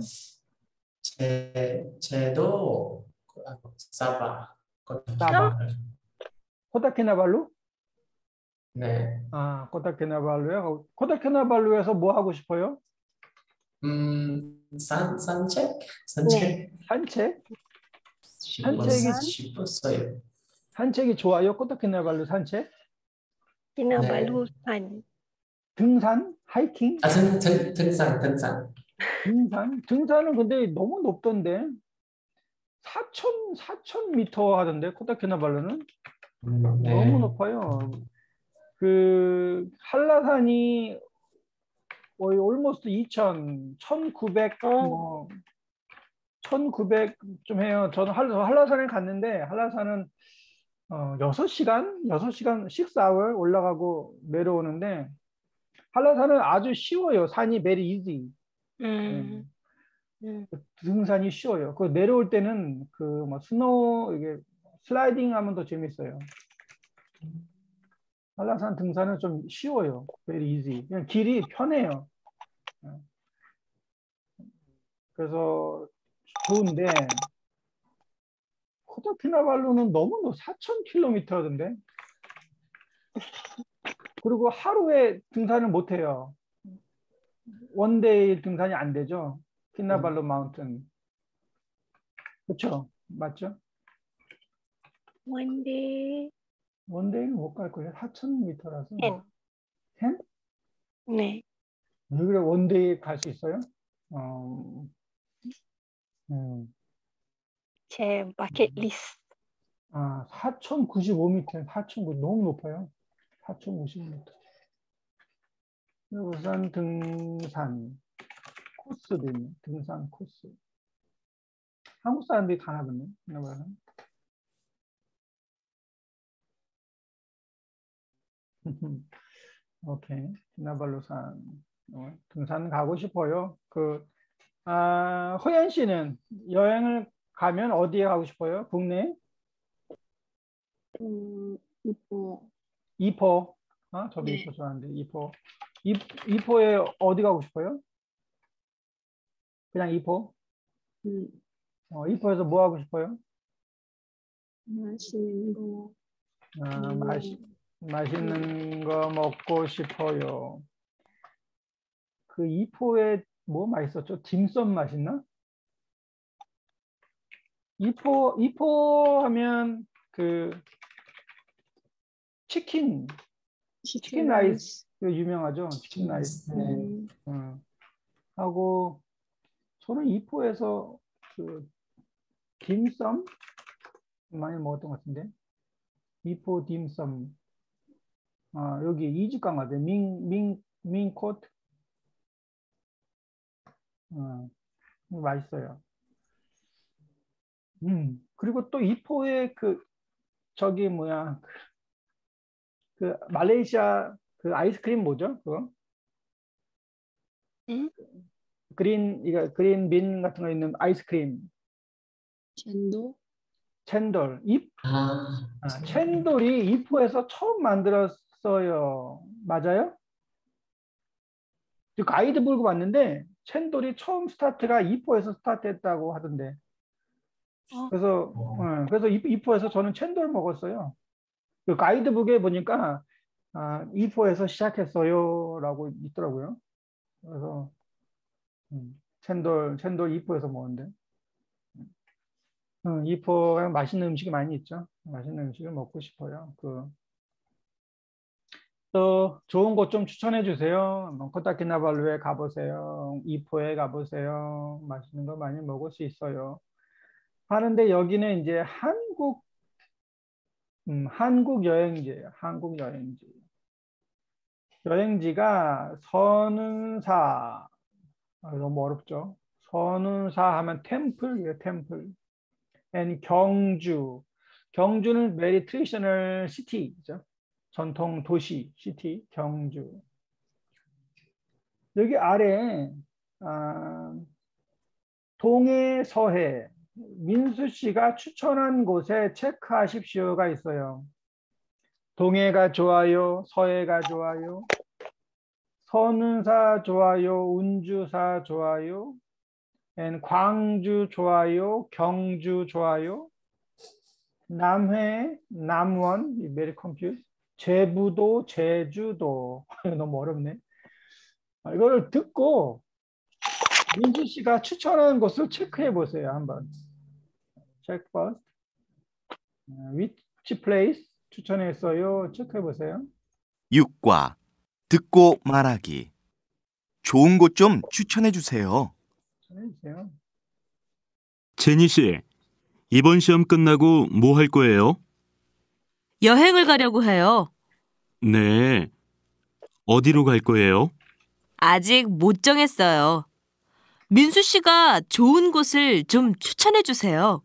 제도 사바. 사바. 코타키나발루? 네. 코타키나발루요? 코타키나발루에서 뭐 하고 싶어요? 산책? 네. 산책? 싶었어요. 산책이 좋아요? 코타키나발루 산책? 키나발루 산. 등산? 하이킹? 등산. 등산은 근데 너무 높던데 4,000m 하던데 코타키나발루는 네. 너무 높아요. 그 한라산이 거의 almost 1900 1900 좀 해요. 저는 한라산에 갔는데 한라산은 6시간 6hour 올라가고 내려오는데 한라산은 아주 쉬워요. 산이 very easy. 등산이 쉬워요. 그 내려올 때는 그 뭐 스노우 이게 슬라이딩 하면 더 재밌어요. 한라산 등산은 좀 쉬워요. very easy. 그냥 길이 편해요. 그래서 좋은데 코타키나발루는 너무 4,000km던데. 그리고 하루에 등산을 못 해요. 원데이 등산이 안 되죠. 키나발루 마운틴. 그렇죠? 맞죠? 원데이는 못 갈 거예요. 4,000m라서. 10? 네. 왜 그래 원데이 갈 수 있어요? 제 버킷리스트. 4,095m, 4,090 너무 높아요. 4,095m. 우선 등산 코스도 있네. 등산 코스. 한국 사람들이 가나 보네. 오케이. 키나발루산 등산 가고 싶어요. 호연 씨는 여행을 가면 어디에 가고 싶어요? 국내? 이뻐. 이포. 저도 네. 이포 좋아하는데 이포. 이포에 어디 가고 싶어요? 그냥 이포? 이포에서 뭐 하고 싶어요? 맛있는 거. 맛있는 거 먹고 싶어요. 그 이포에 뭐 맛있었죠? 딤섬 맛있나? 이포 하면 그 치킨 라이스 유명하죠? 치킨 라이스. 하고 저는 이포에서 그 딤섬 많이 먹었던 것 같은데 이포 딤섬 여기 이집간 것 같아요. 민코트. 맛있어요. 그리고 또 이포의 저기 뭐야, 말레이시아 아이스크림 뭐죠? 그거? 이거 그린 빈 같은 거 있는 아이스크림. 챈도? 챈돌. 아, 챈돌이 이포에서 처음 만들었어요. 맞아요? 가이드북을 봤는데 챈돌이 처음 스타트가 이포에서 스타트했다고 하던데. 그래서 이포에서 저는 챈돌 먹었어요. 그 가이드북에 보니까 이포에서 시작했어요라고 있더라고요. 그래서 챈돌 이포에서 먹었는데. 이포에 맛있는 음식이 많이 있죠. 맛있는 음식을 먹고 싶어요. 또 좋은 곳 좀 추천해 주세요. 코타키나발루에 가보세요. 이포에 가보세요. 맛있는 거 많이 먹을 수 있어요. 하는데 여기는 이제 한국 여행지예요. 한국 여행지. 여행지가 선운사. 너무 어렵죠. 선운사 하면 템플이에요. 템플. and 경주. 경주는 very traditional city죠. 전통 도시, 시티, 경주. 여기 아래 동해, 서해, 민수 씨가 추천한 곳에 체크하십시오가 있어요. 동해가 좋아요, 서해가 좋아요, 선운사 좋아요, 운주사 좋아요, 광주 좋아요, 경주 좋아요, 남해, 남원, very confused, 제부도, 제주도. 너무 어렵네. 이거를 듣고 민수 씨가 추천하는 곳을 체크해 보세요. 한번. Check first. Which place 추천했어요? 체크해 보세요. 6과 듣고 말하기. 좋은 곳 좀 추천해 주세요. 추천해 주세요. 제니 씨, 이번 시험 끝나고 뭐 할 거예요? 여행을 가려고 해요. 네. 어디로 갈 거예요? 아직 못 정했어요. 민수 씨가 좋은 곳을 좀 추천해 주세요.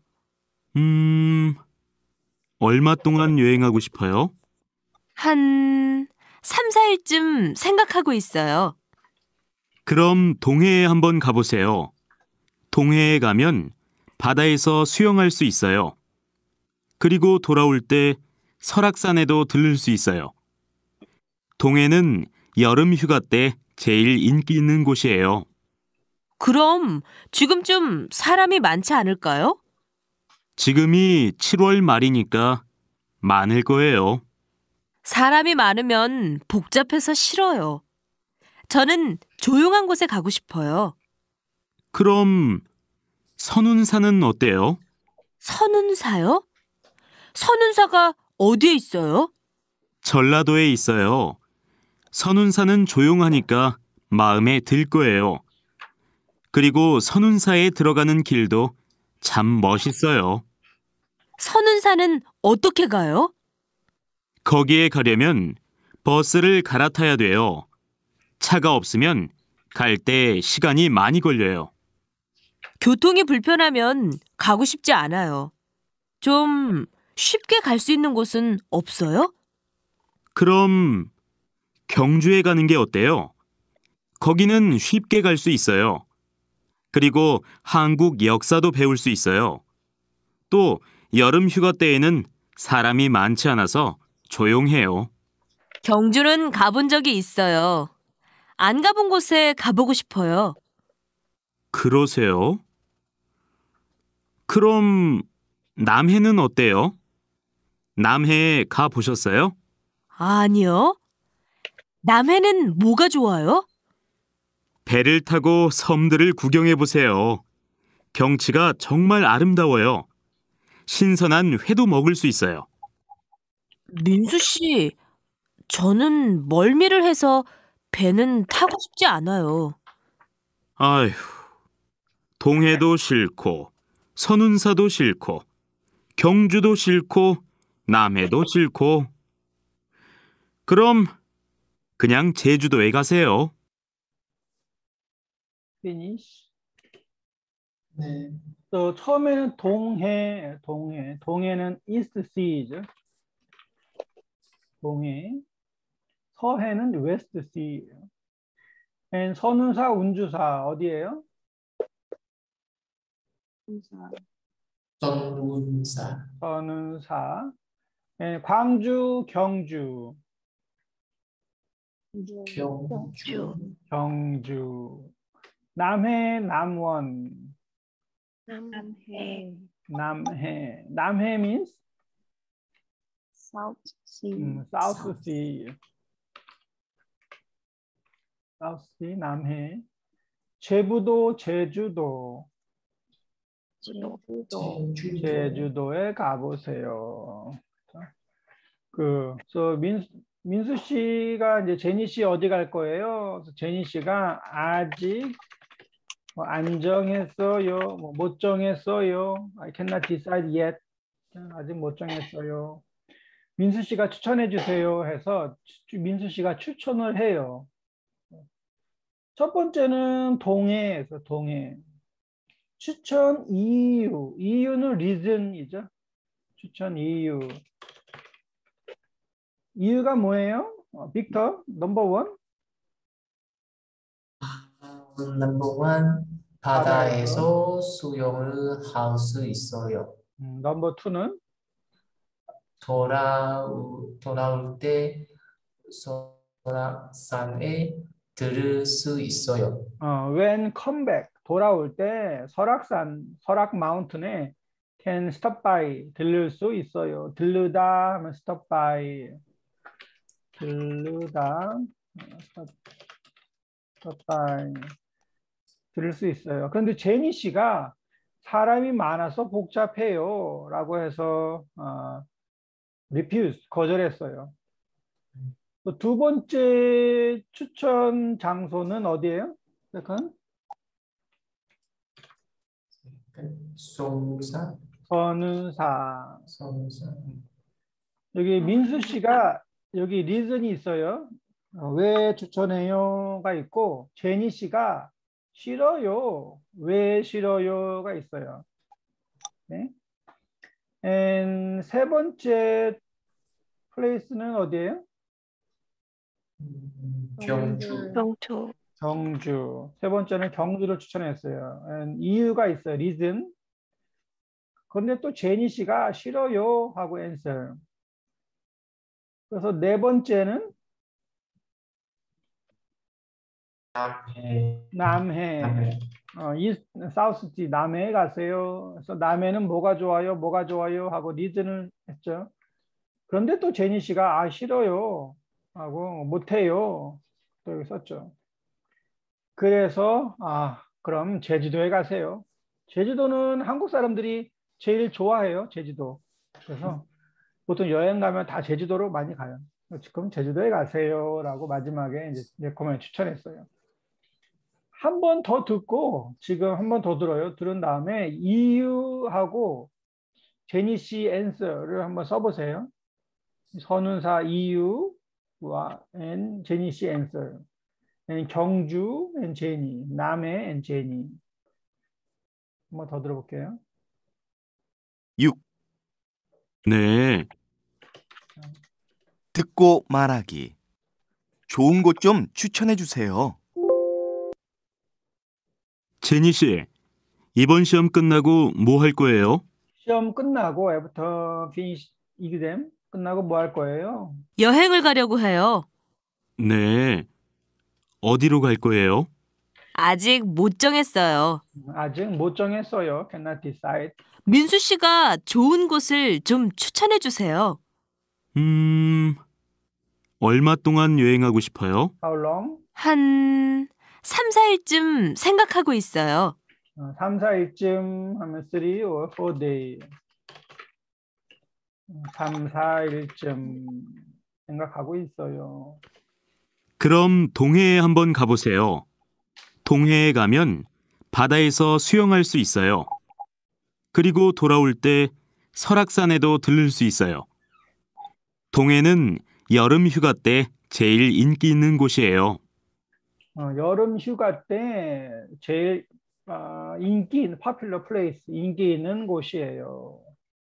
얼마 동안 여행하고 싶어요? 한 3, 4일쯤 생각하고 있어요. 그럼 동해에 한번 가보세요. 동해에 가면 바다에서 수영할 수 있어요. 그리고 돌아올 때 설악산에도 들를 수 있어요. 동해는 여름 휴가 때 제일 인기 있는 곳이에요. 그럼 지금쯤 사람이 많지 않을까요? 지금이 7월 말이니까 많을 거예요. 사람이 많으면 복잡해서 싫어요. 저는 조용한 곳에 가고 싶어요. 그럼 선운사는 어때요? 선운사요? 선운사가 어디에 있어요? 전라도에 있어요. 선운사는 조용하니까 마음에 들 거예요. 그리고 선운사에 들어가는 길도 참 멋있어요. 선운사는 어떻게 가요? 거기에 가려면 버스를 갈아타야 돼요. 차가 없으면 갈 때 시간이 많이 걸려요. 교통이 불편하면 가고 싶지 않아요. 좀 쉽게 갈 수 있는 곳은 없어요? 그럼 경주에 가는 게 어때요? 거기는 쉽게 갈 수 있어요. 그리고 한국 역사도 배울 수 있어요. 또 여름 휴가 때에는 사람이 많지 않아서 조용해요. 경주는 가본 적이 있어요. 안 가본 곳에 가보고 싶어요. 그러세요? 그럼 남해는 어때요? 남해에 가보셨어요? 아니요. 남해는 뭐가 좋아요? 배를 타고 섬들을 구경해 보세요. 경치가 정말 아름다워요. 신선한 회도 먹을 수 있어요. 민수 씨, 저는 멀미를 해서 배는 타고 싶지 않아요. 아휴, 동해도 싫고, 선운사도 싫고, 경주도 싫고, 남해도 싫고. 그럼 그냥 제주도에 가세요. finish. 네. 또 처음에는 동해는 east sea죠. 동해. 서해는 west sea. and 선운사, 운주사 어디예요? 감사. 선운사. 선운사. and 광주, 경주. 경주. 경주. 남해, 남원. 남해. 남해. 남해 means South Sea. South Sea. South Sea, 남해. 제부도, 제주도. 제주도. 제주도에 가보세요. so 민수 씨가 이제 제니 씨 어디 갈 거예요? 그래서 제니 씨가 아직 안 정했어요. 못 정했어요. I cannot decide yet. 아직 못 정했어요. 민수 씨가 추천해 주세요 해서 민수 씨가 추천을 해요. 첫 번째는 동해에서 동해. 추천 이유. 이유는 reason이죠. 추천 이유. 이유가 뭐예요? 빅터, 넘버 원. 넘버 원, 바다에서 수영을 할 수 있어요. 넘버 투는 돌아올 때 설악산에 들을 수 있어요. when come back, 돌아올 때 설악 마운틴에 can stop by, 들를 수 있어요. 들르다 하면 stop by. 들르다, stop by. 들을 수 있어요. 그런데 제니 씨가 사람이 많아서 복잡해요 라고 해서 refuse, 거절했어요. 또 두 번째 추천 장소는 어디예요? 선운사. 선운사. 여기 민수 씨가 여기 리즌이 있어요. 왜 추천해요가 있고 제니 씨가 싫어요. 왜 싫어요가 있어요. 네? 세 번째 플레이스는 어디예요? 경주. 경주. 세 번째는 경주를 추천했어요. 이유가 있어요. reason. 그런데 또 제니 씨가 싫어요 하고 answer. 그래서 네 번째는 남해. 사우스지 남해에 가세요. 그래서 남해는 뭐가 좋아요? 뭐가 좋아요? 하고 리즌을 했죠. 그런데 또 제니 씨가 싫어요 하고 못해요 또 여기 썼죠. 그래서 그럼 제주도에 가세요. 제주도는 한국 사람들이 제일 좋아해요. 제주도. 그래서 보통 여행 가면 다 제주도로 많이 가요. 지금 제주도에 가세요라고 마지막에 이제 레코멘드 추천했어요. 한 번 더 듣고 지금 한 번 더 들어요. 들은 다음에 이유하고 제니 씨 answer를 한번 써보세요. 선운사 이유와 제니 씨 answer. 경주 and 제니, 남해 and 제니. 한번 더 들어볼게요. 6. 네, 듣고 말하기. 좋은 곳 좀 추천해 주세요. 제니 씨, 이번 시험 끝나고 뭐 할 거예요? 시험 끝나고 after finish exam 끝나고 뭐 할 거예요? 여행을 가려고 해요. 네, 어디로 갈 거예요? 아직 못 정했어요. 아직 못 정했어요. Cannot decide. 민수 씨가 좋은 곳을 좀 추천해 주세요. 얼마 동안 여행하고 싶어요? How long? 한 3, 4일쯤 생각하고 있어요. 3, 4일쯤 하면 3 or 4 day. 3, 4일쯤 생각하고 있어요. 그럼 동해에 한번 가보세요. 동해에 가면 바다에서 수영할 수 있어요. 그리고 돌아올 때 설악산에도 들를 수 있어요. 동해는 여름 휴가 때 제일 인기 있는 곳이에요. 여름 휴가 때 제일 인기 있는 popular place, 인기 있는 곳이에요.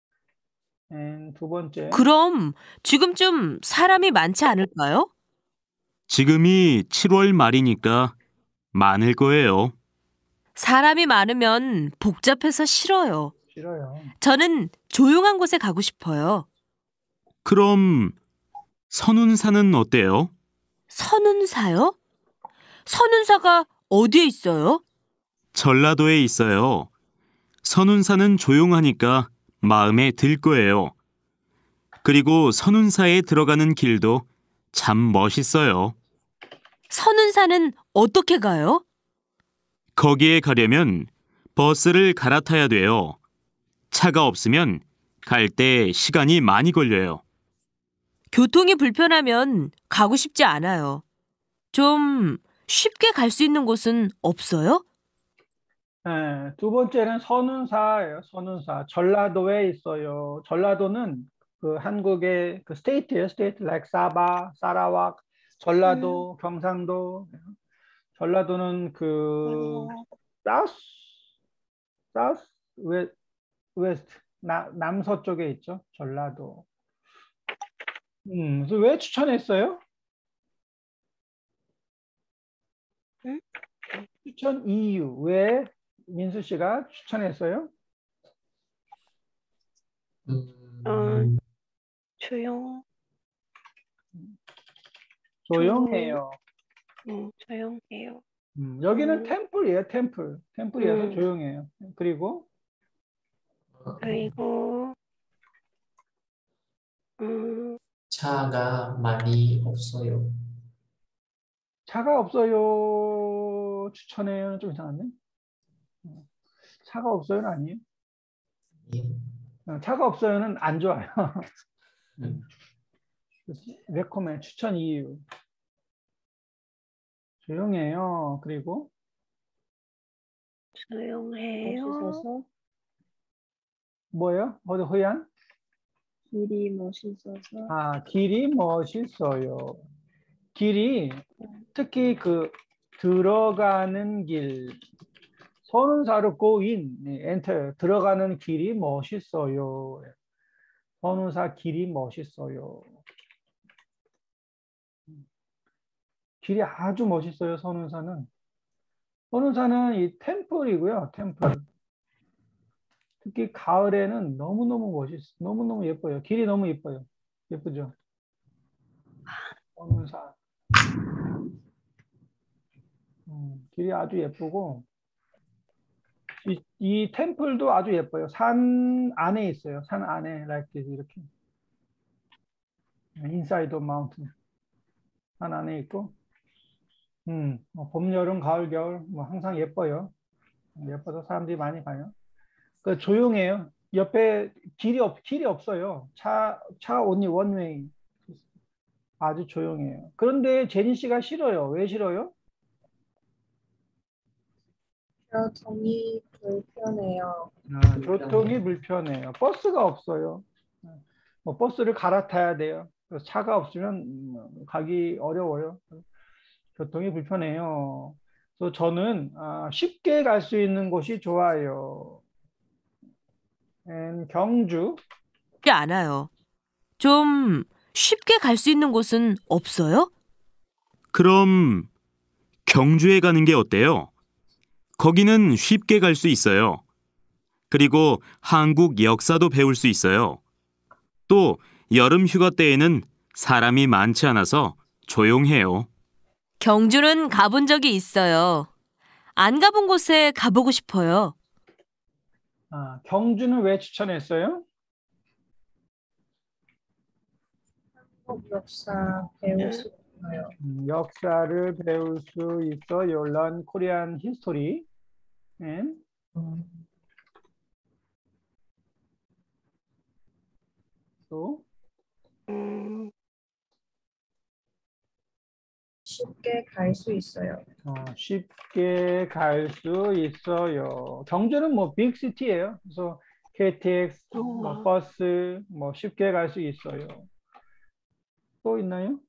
두 번째. 그럼 지금쯤 사람이 많지 않을까요? 지금이 7월 말이니까 많을 거예요. 사람이 많으면 복잡해서 싫어요. 싫어요. 저는 조용한 곳에 가고 싶어요. 그럼 선운사는 어때요? 선운사요? 선운사가 어디에 있어요? 전라도에 있어요. 선운사는 조용하니까 마음에 들 거예요. 그리고 선운사에 들어가는 길도 참 멋있어요. 선운사는 어떻게 가요? 거기에 가려면 버스를 갈아타야 돼요. 차가 없으면 갈 때 시간이 많이 걸려요. 교통이 불편하면 가고 싶지 않아요. 좀 쉽게 갈 수 있는 곳은 없어요? 두 번째는 선운사예요. 선운사. 전라도에 있어요. 전라도는 그 한국의 그 스테이트예요. 스테이트, like 사바, 사라왁, 전라도, 경상도. 전라도는 그 사우스, 사우스, 웨스트, 남서쪽에 있죠. 전라도. 그래서 왜 추천했어요? 추천 이유. 왜 민수 씨가 추천했어요? 조용, 조용해요. 조용해요. 여기는 템플이에요. 템플이어서 조용해요. 그리고 그리고 차가 많이 없어요. 차가 없어요. 추천해요는 좀 이상한데? 차가 없어요는 아니에요. 예. 차가 없어요는 안 좋아요. 음, 레코멘 추천 이유. 조용해요. 그리고 조용해요. 뭐예요? 어디 허연? 길이 멋있어서. 길이 멋있어요. 길이 특히 그 들어가는 길. 선운사로 go in, enter 들어가는 길이 멋있어요. 선운사 길이 멋있어요. 길이 아주 멋있어요. 선운사는. 선운사는 이 템플이고요. 템플. 특히 가을에는 너무너무 너무너무 예뻐요. 길이 너무 예뻐요. 예쁘죠? 선운사. 길이 아주 예쁘고 이 템플도 아주 예뻐요. 산 안에 있어요. 산 안에 like this, 이렇게. Inside the mountain. 산 안에 있고 봄, 여름, 가을, 겨울 뭐 항상 예뻐요. 예뻐서 사람들이 많이 가요. 그 조용해요. 옆에 길이 없어요. 차 only one way. 아주 조용해요. 그런데 제니 씨가 싫어요. 왜 싫어요? 교통이 불편해요. 교통이 불편해요. 버스가 없어요. 뭐 버스를 갈아타야 돼요. 그래서 차가 없으면 가기 어려워요. 교통이 불편해요. 그래서 저는 쉽게 갈 수 있는 곳이 좋아요. 경주. 쉽지 않아요. 좀 쉽게 갈 수 있는 곳은 없어요? 그럼 경주에 가는 게 어때요? 거기는 쉽게 갈 수 있어요. 그리고 한국 역사도 배울 수 있어요. 또 여름 휴가 때에는 사람이 많지 않아서 조용해요. 경주는 가본 적이 있어요. 안 가본 곳에 가보고 싶어요. 경주는 왜 추천했어요? 한국 역사 배울 수 있어요. 역사를 배울 수 있어요. Learn Korean history. 또 쉽게 갈 수 있어요. 쉽게 갈 수 있어요. 경주는 뭐 빅시티예요. 그래서 KTX, 뭐 버스, 뭐 쉽게 갈 수 있어요. 또 있나요?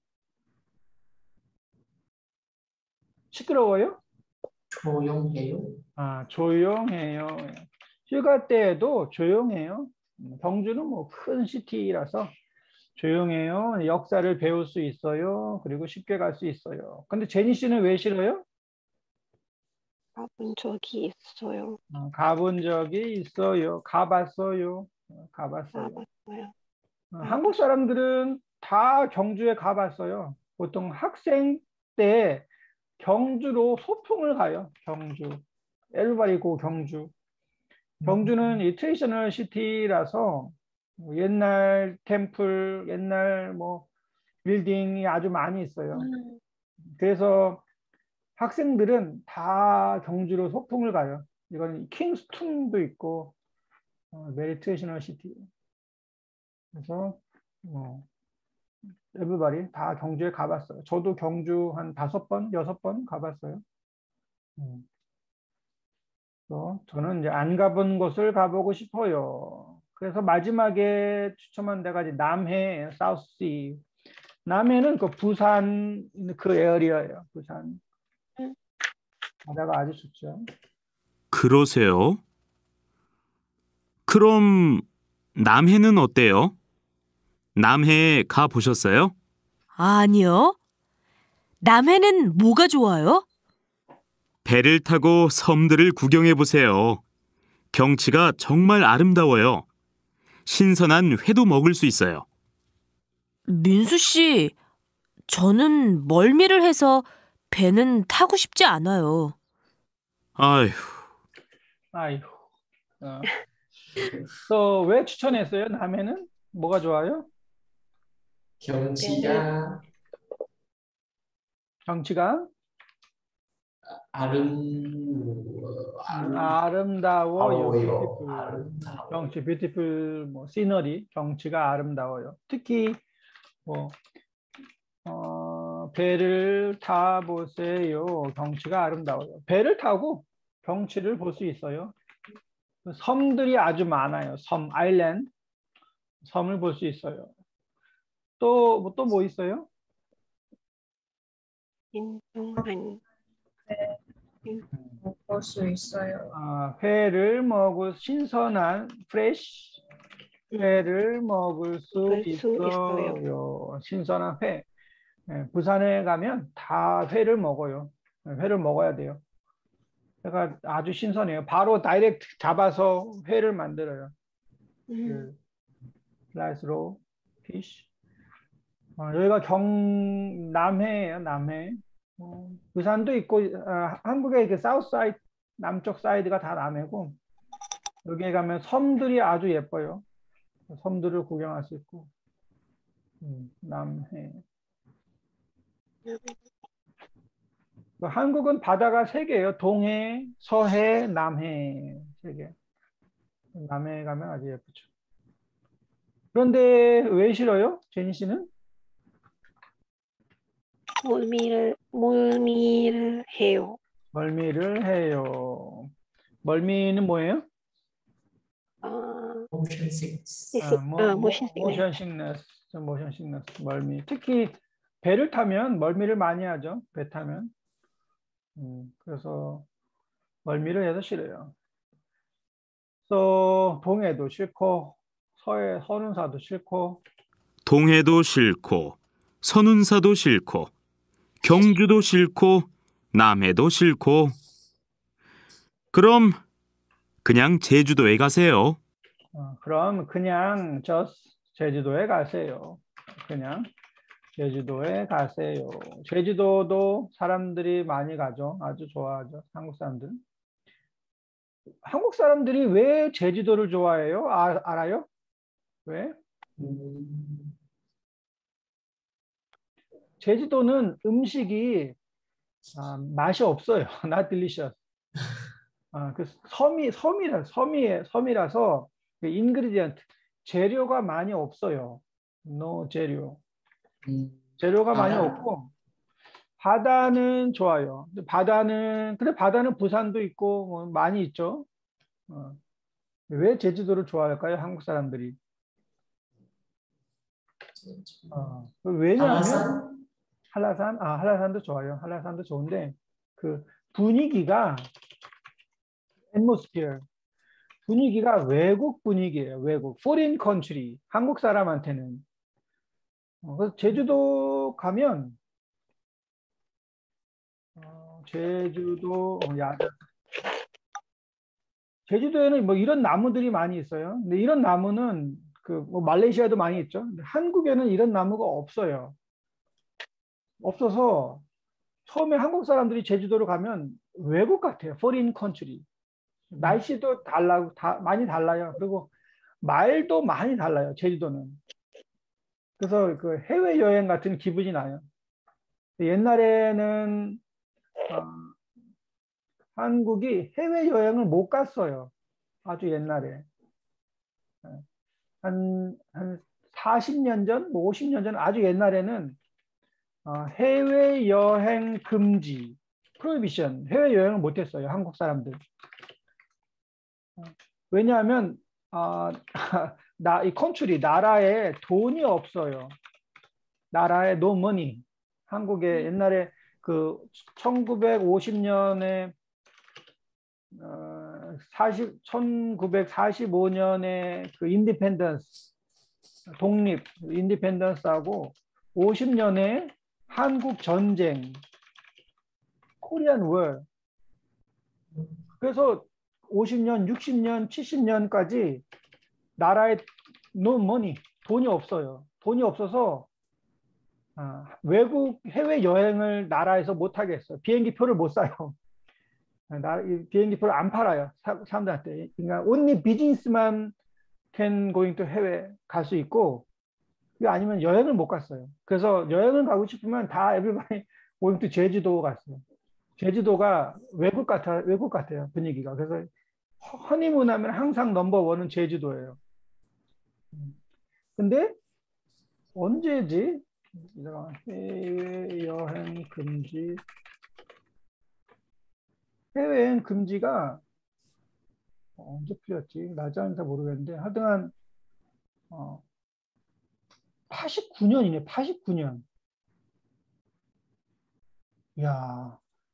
시끄러워요? 조용해요. 조용해요. 휴가 때에도 조용해요. 경주는 뭐 큰 시티라서 조용해요. 역사를 배울 수 있어요. 그리고 쉽게 갈 수 있어요. 근데 제니 씨는 왜 싫어요? 가본 적이 있어요. 가본 적이 있어요. 가봤어요. 가봤어요. 가봤어요. 한국 사람들은 다 경주에 가봤어요. 보통 학생 때 경주로 소풍을 가요. 경주. Everybody go 경주. 경주는 이 트레디셔널 시티라서 옛날 템플, 옛날 뭐 빌딩이 아주 많이 있어요. 그래서 학생들은 다 경주로 소풍을 가요. 이건 킹스톤도 있고 메리 트레디셔널 시티. 그래서 everybody 다 경주에 가봤어요. 저도 경주 한 5번, 6번 가봤어요. 저는 이제 안 가본 곳을 가보고 싶어요. 그래서 마지막에 추천한 데가 이제 남해, 사우스시. 남해는 그 부산 그 에어리어예요. 부산. 바다가 아주 좋죠. 그러세요? 그럼 남해는 어때요? 남해 가 보셨어요? 아니요. 남해는 뭐가 좋아요? 배를 타고 섬들을 구경해 보세요. 경치가 정말 아름다워요. 신선한 회도 먹을 수 있어요. 민수 씨, 저는 멀미를 해서 배는 타고 싶지 않아요. 아휴, 아이고. 또 왜 추천했어요? 남해는 뭐가 좋아요? 경치가 경치가 아름다워요. 아름다워요. 경치, 뷰티풀, 뭐 시너리, 경치가 아름다워요. 특히 뭐 배를 타 보세요. 경치가 아름다워요. 배를 타고 경치를 볼 수 있어요. 섬들이 아주 많아요. 섬, 아일랜드, 섬을 볼 수 있어요. 또 뭐 있어요? 신중한 먹을 수 있어요. 회를 먹을 신선한 fresh 회를 먹을 수 있어요. 신선한 회. 부산에 가면 다 회를 먹어요. 회를 먹어야 돼요. 그러니까 아주 신선해요. 바로 다이렉트 잡아서 회를 만들어요. 슬라이스로 피쉬. 여기가 남해예요. 남해. 부산도 있고 한국의 이렇게 사우스 사이드 남쪽 사이드가 다 남해고 여기에 가면 섬들이 아주 예뻐요. 섬들을 구경할 수 있고 남해. 한국은 바다가 3개예요. 동해, 서해, 남해 3개. 남해에 가면 아주 예쁘죠. 그런데 왜 싫어요? 제니 씨는? 멀미를 해요. 멀미를 해요. 멀미는 뭐예요? motion sickness. 모션 시크너스. 모션 시크너스. 멀미. 특히 배를 타면 멀미를 많이 하죠. 배 타면. 그래서 멀미를 해서 싫어요. 또 동해도 싫고 서해 선운사도 싫고 동해도 싫고 선운사도 싫고 경주도 싫고 남해도 싫고 그럼 그냥 제주도에 가세요. 그럼 그냥 제주도에 가세요. 그냥 제주도에 가세요. 제주도도 사람들이 많이 가죠. 아주 좋아하죠. 한국 사람들. 한국 사람들이 왜 제주도를 좋아해요? 알아요? 왜? 제주도는 음식이 맛이 없어요. Not delicious. 그 섬이라서 인그리디언트 재료가 많이 없어요. No 재료. 재료가 많이 없고 바다는 좋아요. 근데 바다는 부산도 있고 뭐 많이 있죠. 왜 제주도를 좋아할까요? 한국 사람들이. 왜냐하면 한라산? 한라산도 좋아요. 한라산도 좋은데 그 분위기가 atmosphere 분위기가 외국 분위기예요. 외국 foreign country 한국 사람한테는 그래서 제주도 가면 제주도에는 뭐 이런 나무들이 많이 있어요. 근데 이런 나무는 뭐 말레이시아도 많이 있죠. 근데 한국에는 이런 나무가 없어요. 없어서 처음에 한국 사람들이 제주도로 가면 외국 같아요. foreign country. 날씨도 많이 달라요. 그리고 말도 많이 달라요. 제주도는. 그래서 그 해외 여행 같은 기분이 나요. 옛날에는 한국이 해외 여행을 못 갔어요. 아주 옛날에 한 40년 전, 뭐 50년 전 아주 옛날에는 해외 여행 금지, 프로히비션, 해외 여행을 못 했어요. 한국 사람들. 왜냐하면 이 컨트리 나라에 돈이 없어요. 나라에 no money. 한국에 옛날에 그 1950년에 1945년에 그 인디펜던스 독립 인디펜던스하고 50년에 한국 전쟁 코리안 워 그래서 50년, 60년, 70년까지 나라에 no money 돈이 없어요. 돈이 없어서 외국 해외 여행을 나라에서 못 하게 했어요. 비행기 표를 못 사요. 비행기 표를 안 팔아요. 사람들한테. 그러니까 only business만 can going to 해외 갈 수 있고 아니면 여행을 못 갔어요. 그래서 여행을 가고 싶으면 다 everybody going to 제주도 갔어요. 제주도가 외국 같아요. 분위기가. 그래서 허니문 하면 항상 넘버원은 제주도예요. 근데 언제지? 해외여행 금지. 해외여행 금지가 언제 풀렸지? 날짜는 잘 모르겠는데 하여튼 89년이네. 89년. 야,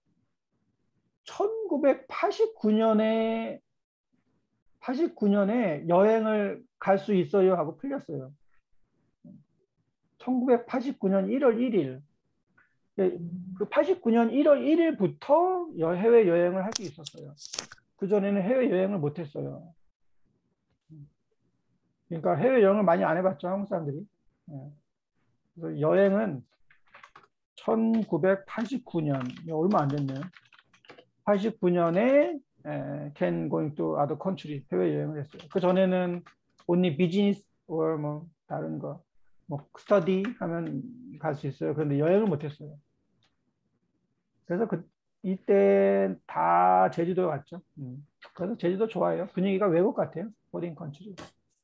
1989년에 여행을 갈 수 있어요 하고 풀렸어요. 1989년 1월 1일. 그 89년 1월 1일부터 해외 여행을 할 수 있었어요. 그 전에는 해외 여행을 못 했어요. 그러니까 해외 여행을 많이 안 해봤죠, 한국 사람들이. 그래서 여행은 1989년 얼마 안 됐네요. 89년에 can going to other country 해외 여행을 했어요. 그 전에는 only business or 뭐 다른 거 뭐 study 하면 갈 수 있어요. 그런데 여행을 못 했어요. 그래서 이때 다 제주도 갔죠. 그래서 제주도 좋아해요. 분위기가 외국 같아요. foreign country.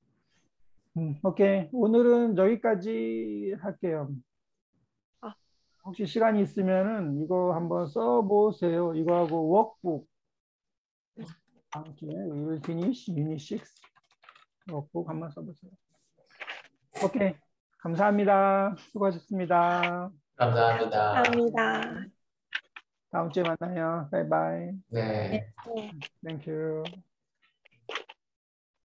오케이. 오늘은 여기까지 할게요. 혹시 시간이 있으면은 이거 한번 써보세요. 이거하고 워크북. 다음 주에 we will finish Unit 6 워크북 한번 써보세요. 오케이. 감사합니다. 수고하셨습니다. 감사합니다. 감사합니다. 다음 주에 만나요. 바이바이. 네. Thank you.